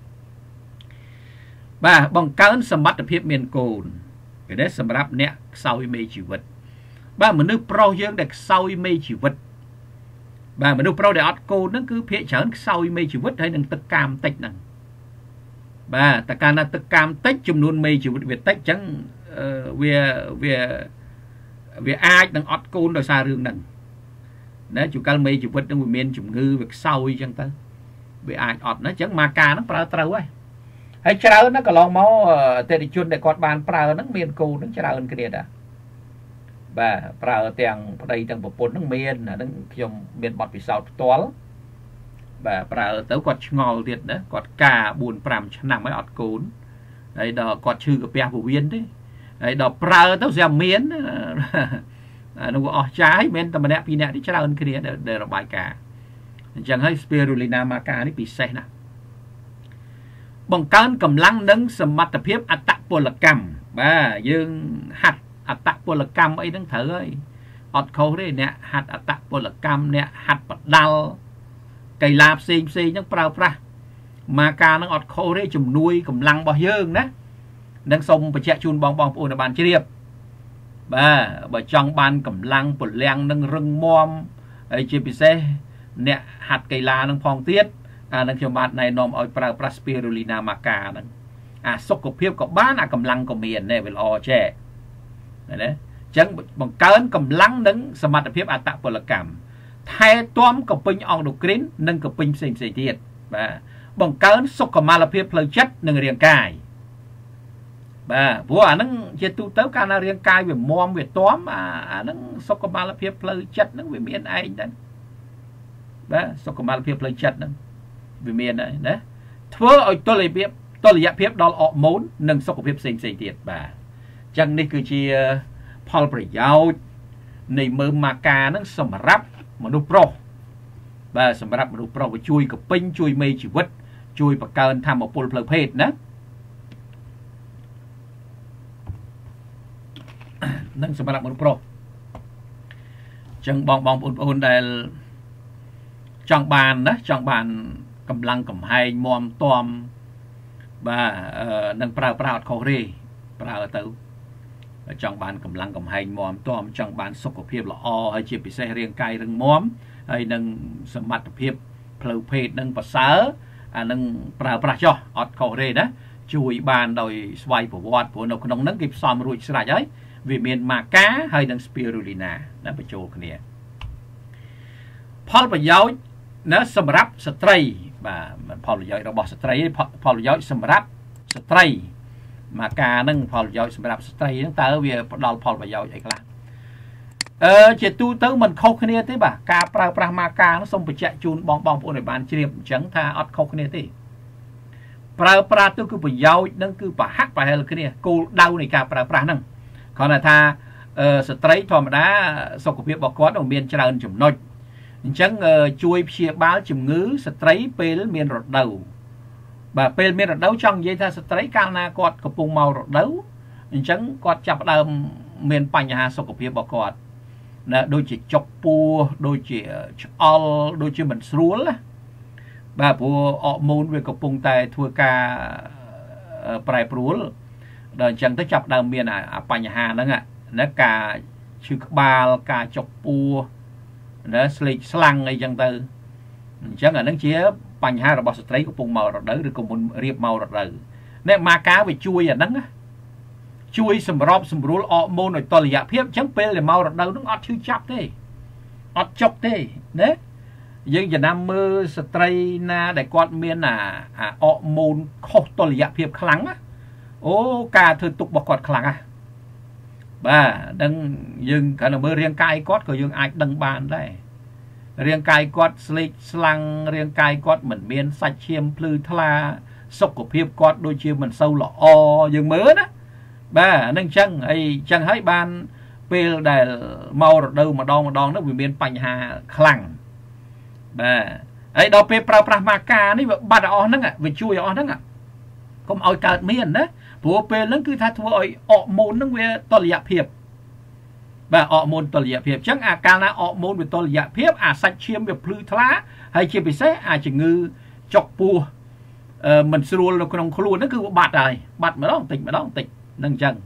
បាទបង្កើនសមត្ថភាពមានកូនគេដែរសម្រាប់អ្នកខ្សោយមេជីវិតបាទមនុស្សប្រុសយើងដែលខ្សោយមេជីវិតបាទមនុស្សប្រុសដែលអត់កូនហ្នឹងគឺភាគច្រើនខ្សោយមេជីវិតហើយនឹងទឹកកាមតិចហ្នឹងបាទតែកាលណាទឹកកាមតិចចំនួនមេជីវិតវាតិចចឹងវាវាវាអាចនឹងអត់កូនដោយសាររឿងហ្នឹងណាជួនកាលមេជីវិតនឹងវាមានជំងឺវាខ្សោយចឹងទៅវាអាចអត់ណាចឹងម៉ាកាហ្នឹងប្រើត្រូវហើយហើយច្រើនណាកន្លងមកអតិថិជនដែលគាត់បានប្រើហ្នឹងមានកូនហ្នឹងច្រើនគ្នាដែរបាទប្រើទាំងប្តីទាំងប្រពន្ធហ្នឹងមានអាហ្នឹងខ្ញុំមានបទពិសោធន៍ផ្ទាល់បាទប្រើទៅគាត់ឆ្ងល់ទៀតណាគាត់ការបួនប្រាំឆ្នាំហើយអត់កូនហើយដល់គាត់ឈឺកាពះពោះវៀនទេហើយដល់ប្រើទៅស្រាប់មានអានោះអស់ចាយមិនតែម្នាក់ពីរនាក់នេះច្រើនគ្នាដែលរបាយការណ៍អញ្ចឹងហើយ Spirulina maca នេះពិសេសណាស់បង្កើនកម្លាំងនិងសមត្ថភាពអត្តពលកម្មបាទយើងហាត់អត្តពលកម្មអីហ្នឹងត្រូវហើយអត់ខុសទេអ្នកហាត់អត្តពលកម្មអ្នកហាត់បដាល់កីឡាផ្សេងផ្សេងហ្នឹងប្រើប្រាស់ម៉ាកាហ្នឹងអត់ខុសទេជំនួយកម្លាំងរបស់យើងណានឹងសូមបញ្ជាក់ជូនបងបងប្អូនឲ្យបានជ្រាបបាទបើចង់បានកម្លាំងពលំនឹងរឹងមាំហើយជាពិសេសអ្នកហាត់កីឡានឹងផងទៀតអានឹងខ្ញុំបាទណែនាំឲ្យប្រើប្រាស់ Spirulina maca ហ្នឹងអាសុខភាពក៏បានអាកម្លាំងក៏មានដែរវាល្អចេះណាអញ្ចឹងបង្កើនកម្លាំងនិងសមត្ថភាពអត្តពលកម្មថែទាំកពិញអង់ដូគ្រីននិងកពិញផ្សេងផ្សេងទៀតបាទបង្កើនសុខុមាលភាពផ្លូវចិត្តនិងរាងកាយបាទព្រោះអាហ្នឹងជាទូទៅកាលណារាងកាយវាមាំវាទាំអាអាហ្នឹងសុខុមាលភាពផ្លូវចិត្តហ្នឹងវាមានឯងដែរបាទសុខុមាលភាពផ្លូវចិត្តហ្នឹងវាមានដែរណាធ្វើឲ្យតុល្យភាពតុល្យភាពដល់អរម៉ូននិងសុខភាពផ្សេងផ្សេងទៀតបាទអញ្ចឹងនេះគឺជាផលប្រយោជន៍នៃមើមម៉ាកាហ្នឹងសម្រាប់មនុស្សប្រុសបាទសម្រាប់មនុស្សប្រុសវាជួយកពេញជួយមេជីវិតជួយបង្កើនធម៌ពលផ្លូវភេទណានឹងសម្រាប់មនុស្សប្រុសអញ្ចឹងបងបងប្អូនប្អូនដែលចង់បានណាចង់បានកម្លាំងកំហែងមាំទាំបាទនឹងប្រើប្រាស់អត់ខុសទេប្រើទៅចង់បានកម្លាំងកំហែងមាំទាំចង់បានសុខភាពល្អហើយជាពិសេសរាងកាយរឹងមាំហើយនឹងសមត្ថភាពផ្លូវភេទនឹងប្រសើរអានឹងប្រើប្រាស់ចោះអត់ខុសទេណាជួយបានដោយស្វ័យប្រវត្តិព្រោះនៅក្នុងហ្នឹងគេផ្សំរួចស្រេចហើយវាមានម៉ាកាហើយនិង Spirulina ណាបញ្ចូលគ្នាផលប្រយោជន៍ណាសម្រាប់ស្ត្រីបាទផលប្រយោជន៍របស់ស្ត្រីផលប្រយោជន៍សម្រាប់ស្ត្រីម៉ាកាហ្នឹងផលប្រយោជន៍សម្រាប់ស្ត្រីហ្នឹងតើវាផ្ដល់ផលប្រយោជន៍អីខ្លះអឺជាទូទៅមិនខុសគ្នាទេបាទការប្រើប្រាស់ម៉ាកាហ្នឹងសូមបញ្ជាក់ជូនបងបងប្អូនឲ្យបានជ្រាបអញ្ចឹងថាអត់ខុសគ្នាទេប្រើប្រាស់ទៅគឺប្រយោជន៍ហ្នឹងគឺប្រហាក់ប្រហែលគ្នាគោលដៅនៃការប្រើប្រាស់ហ្នឹងគ្រាន់តែថាស្ត្រីធម្មតាសុខភាពរបស់គាត់មានច្រើនចំណុចអញ្ចឹងជួយព្យាបាលជំងឺស្ត្រីពេលមានរដូវបាទពេលមានរដូវចង់និយាយថាស្ត្រីកាលណាគាត់កំពុងមករដូវអញ្ចឹងគាត់ចាប់ផ្ដើមមានបញ្ហាសុខភាពរបស់គាត់ណាដូចជាចុកពោះដូចជាឆ្អល់ដូចជាមិនស្រួលណាបាទព្រោះអរម៉ូនវាកំពុងតែធ្វើការប្រែប្រួលដល់អញ្ចឹងទៅចាប់ដើមមានបញ្ហាហ្នឹងណាការឈឺក្បាលការចុកពោះណាស្លេកស្លាំងអីចឹងទៅអញ្ចឹងអាហ្នឹងជាបញ្ហារបស់ស្ត្រីកំពុងមករដូវឬក៏មុនរៀបមករដូវនេះម៉ាកាវាជួយអាហ្នឹង chui sầm rọp sầm rúa ọ môn rồi toàn là phép chẳng pe là mau đâu nó ọt chưa chắp thế ọt chọc thế đấy nhưng giờ năm mơ stray na để con miên là à ọ môn khóc toàn là phép kháng á ô cả thời tục bọc quạt kháng à bà đang dừng cả là mơ riêng cai cót của dương ai đăng bàn đây riêng cai cót slick slang riêng cai cót mình miên sạch chiêm plư thla sốc của phép cót đôi chiêm mình sâu lọ o dương mớ đó bà nâng chân ấy chân hết ban pel để mau đâu mà đong mà đong nó vì miền Pành Hà khẳng bà ấy đó pe pra pra maka này bà đã on đó ạ vì chui on đó ạ không ao cạn miền đó của pe nó cứ thay thua ấy ọ môn nó về toàn liệp hiệp bà ọ môn toàn liệp hiệp chắc à ca na ọ môn về toàn liệp hiệp à sạch chiêm về plư thá hay chiêm bị xét à chỉ ngư chọc pua mình sưu là con luôn nó cứ bạt rồi bạt mà đó tịnh mà đó tịnh nâng chân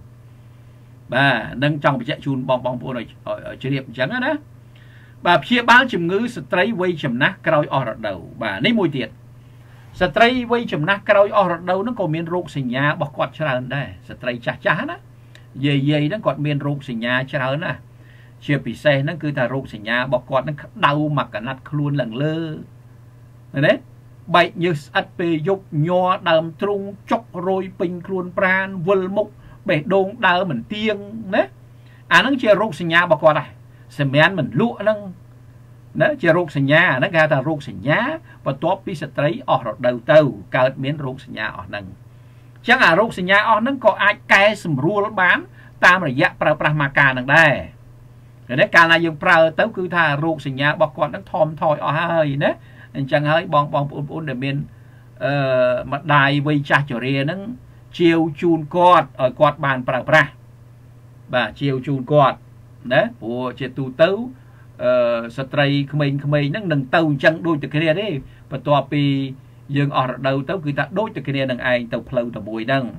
bà nâng trong bị chạy chun bong bong này ở chế điểm trắng đó bà chia bán chùm ngữ stray quay chùm nát cày ở đầu bà lấy mùi tiệt stray quay chùm nát cày ở đầu nó còn miền ruộng xình nhà bọc quạt cho hơn đây stray chả chả đó về về nó còn miền ruộng xình nhà cho hơn nè chia bị xe nó cứ thà ruộng xình nhà bọc quạt nó đau mặc cả nát luôn lần lơ đấy bậy như ắt pe dục nho đầm trung chọc rồi pin luôn pran vul mục bể đôn đào mình tiên đấy à nó chia ruộng xình nhà bọc quạt này xem men mình lụa nâng nó chia ruộng xình nhà nó ra ta ruộng xình nhà và top pi stray ở đầu tàu cao miền ruộng xình nhà ở nâng chẳng à ruộng xình nhà ở nâng có ai cài sầm rùa bán tam rồi dạ pra pra maka nâng đây rồi đấy cả là dùng pra tới cứ tha ruộng xình nhà bọc quạt nó thòm thoi ở hơi đấy chẳng hơi bong bong ôn ôn để miền mặt đài vây cha chở rìa nó chiều chun quạt ở quạt bàn pra pra và chiều chun quạt đấy của chế tu tấu stray khmei khmei nó nâng tàu chân đôi từ kia đấy và toa pi dương ở đầu tấu người ta đôi từ kia đằng ai tàu phơi tàu bụi đằng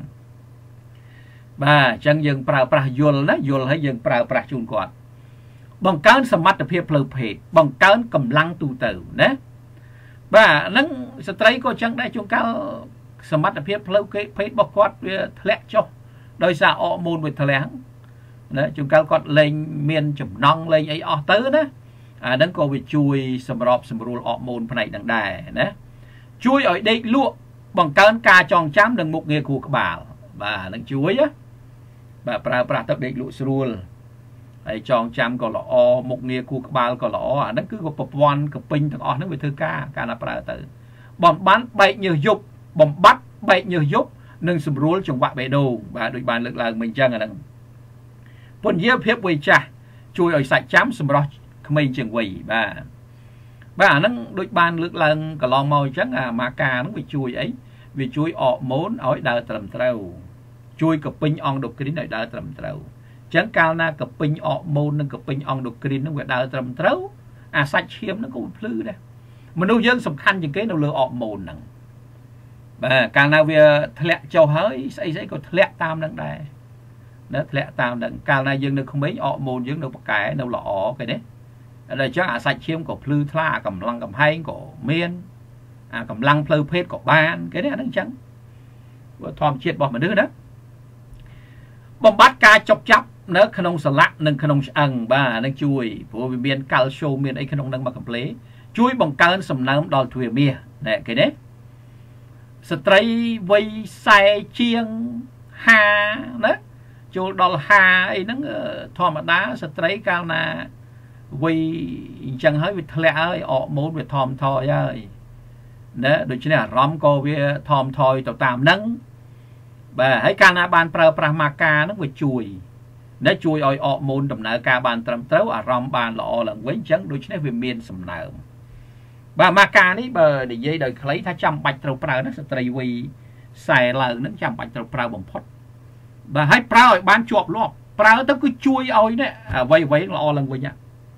và chân dương pra pra yul đó yul hay dương pra pra chun quạt bằng cán sầm mắt từ phía phơi phê bằng cán cầm lăng tu tàu đấy và nâng stray có chân đây chung cao sầm mắt từ phía phơi cái phê bọc quạt lẹ cho đôi xa ọ môn với thề đấy chúng ta còn lên miền chủng nong lên ấy ở tới đó à đang có việc chui sầm rọp sầm rùa ọ môn phần này đằng đài đấy chui ở đây lụa bằng cán ca tròn chám đằng một nghề của các bà bà đang chuối á bà pra pra tập định lụa rùa ấy tròn chám còn lọ một nghề của các bà còn lọ à nó cứ có bọc quan cái pin thằng ọ nó về thư ca ca là pra tử bom bắn bay như dục bom bắt bay như dục nâng sầm rùa trong bạ bể đồ và đôi bàn lực là mình chân ở đằng phần dễ phép quay cha chui ở sạch chám sầm rọt khmei trường quầy bà bà nó đôi bàn lực lần cả lon mồi chắc à mà cà nó bị chui ấy vì chui ọ mốn ở đào trầm trâu chui cặp pin on đục kín này đào trầm trâu chẳng cao na cặp pin ọ môn nâng cặp pin on đục kín nó bị đào trầm trâu à sạch chiêm nó cũng phứ đấy mà nông dân sầm khăn những cái nào lừa ọ môn nằng bà càng nào về thẹn châu hỡi xây xây có thẹn tam đằng đây nó lẹ tam đằng cao này dương được không mấy ọ môn dương được một cái đâu lọ cái đấy đây chắc à sạch chiêm của plư thla cầm lăng cầm hay của miên à cầm lăng plư phết của ban cái đấy nó trắng thòm triệt bỏ mà đứa đó bom bát ca chọc chắp nó khăn sờ lạ nâng khăn ăn bà nâng chui của miền cao show miền ấy khăn đang mặc cầm lế chui bằng cao sầm nấm đòi thuyền mía này cái đấy stray vây sai chiêng ha đấy chỗ đó hà ấy nó thò mà đá stray cao na vì chẳng hơi việc lẽ ơi ọ muốn việc thòm thoi ơi đấy được chứ là róm cô với thòm thoi tàu tạm nắng và hãy ca na ban pra pra maka nó về chui nếu chui oi ọ muốn đầm nợ ca ban trầm tấu à róm ban lọ là quấy chẳng được chứ là về miền sầm nợ và maka ní bờ để dây đời lấy thay trăm bạch tàu pra nó stray vì xài lờ nó trăm bạch tàu pra bồng phốt và hãy pra oi ban chuột luôn pra nó cứ chui oi đấy à vây vây lọ lần quay nhá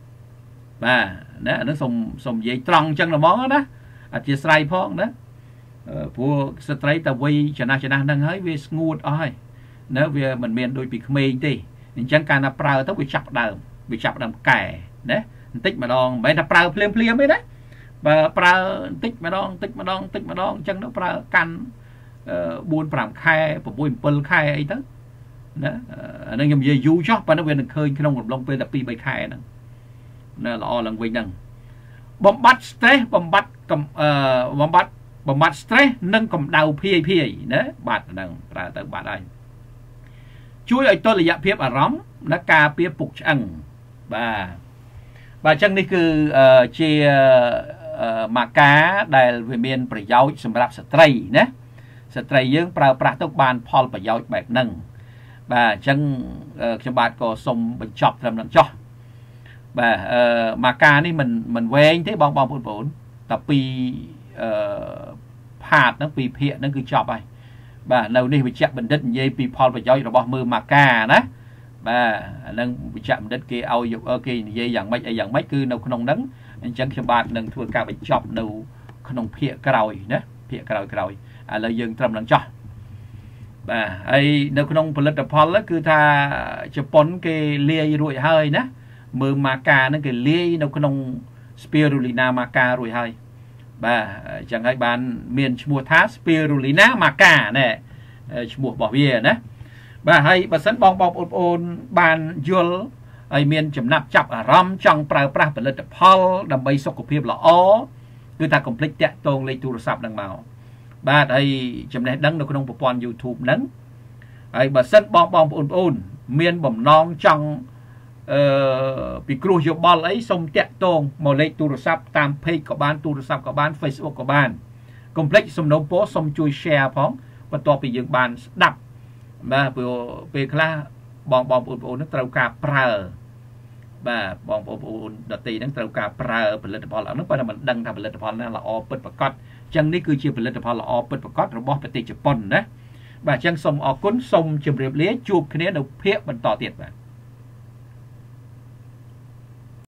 và nó nó sùng sùng dây tròn chân là món đó à chia sài phong đó của stray tàu vi cho na cho na đang hơi về nguột ơi nếu về mình miền đôi bị khmei tí chẳng can là prao tới bị chặt đờm bị chặt đờm kẻ đấy tích mà đòn mấy là prao phim phim ấy đấy và prao tích mà đòn tích mà đòn tích mà đòn chân nó prao căn buôn phàm khai và buôn pol khai ấy đó đó nên nhầm về du cho và nó về được khơi khi nông lông về tập pi bay khai nè nè là o lần về nâng bom bắt stress bom bắt cầm bom bắt bom bắt stress nâng cầm đầu phi phi đó bạt nâng ra tới bạt đây chui ở tôi là dạng phiếp ở rắm nó ca phía phục ăn và và chânនេះគឺជាមកកាដែលវាមានប្រយោជន៍សម្រាប់ស្ត្រីណាស្ត្រីយើងប្រើប្រាស់ទៅបានផលប្រយោជន៍បែបហ្នឹងបាទអញ្ចឹងខ្ញុំបាទក៏សូមបញ្ចប់ត្រឹមហ្នឹងចុះបាទមកកានេះមិនមិនវែងទេបងបងប្អូនតែពីផាតហ្នឹងពីភាគហ្នឹងគឺចប់ហើយបាទនៅនេះវិជ្ជបណ្ឌិតនិយាយពីផលប្រយោជន៍របស់មើលមកកាណាបាទនឹងវិជ្ជបណ្ឌិតគេឲ្យគេនិយាយយ៉ាងម៉េចអីយ៉ាងម៉េចគឺនៅក្នុងហ្នឹងអញ្ចឹងខ្ញុំបាទនឹងធ្វើការបញ្ចប់នៅក្នុងភាគក្រោយណាភាគក្រោយក្រោយឥឡូវយើងត្រឹមហ្នឹងចោះបាទហើយនៅក្នុងផលិតផលគឺថាជប៉ុនគេលាយរួចហើយណាមើលមកកាហ្នឹងគេលាយនៅក្នុង spirulina maca រួចហើយបាទអញ្ចឹងហើយបានមានឈ្មោះថា spirulina maca ណែឈ្មោះរបស់វាណាបាទហើយបើសិនបងបងប្អូនបានយល់ហើយមានចំណាប់ចាប់អារម្មណ៍ចង់ប្រើប្រាស់ផលិតផលដើម្បីសុខភាពល្អគឺថាកុំភ្លេចតាក់ទងលេខទូរស័ព្ទហ្នឹងមកបាទហើយចំណេះដឹងនៅក្នុងប្រព័ន្ធ YouTube ហ្នឹងហើយបើសិនបងបងប្អូនមានបំណងចង់អឺពីគ្រោះយោបល់អីសូមតាក់ទងមកលេខទូរស័ព្ទតាម page ក៏បានទូរស័ព្ទក៏បាន Facebook ក៏បានកុំភ្លេចសំណូមពរសូមជួយ share ផងបន្ទាប់ពីយើងបានស្ដាប់បាទព្រោះពេលខ្លះបងបងប្អូននឹងត្រូវការប្រើបាទបងប្អូនដតីនឹងត្រូវការប្រើផលិតផលហ្នឹងប៉ុន្តែមិនដឹងថាផលិតផលហ្នឹងល្អពិតប្រាកដអញ្ចឹងនេះគឺជាផលិតផលល្អពិតប្រាកដរបស់ប្រទេសជប៉ុនណាបាទអញ្ចឹងសូមអរគុណសូមជម្រាបលាជួបគ្នានៅភាគបន្តទៀតបាទ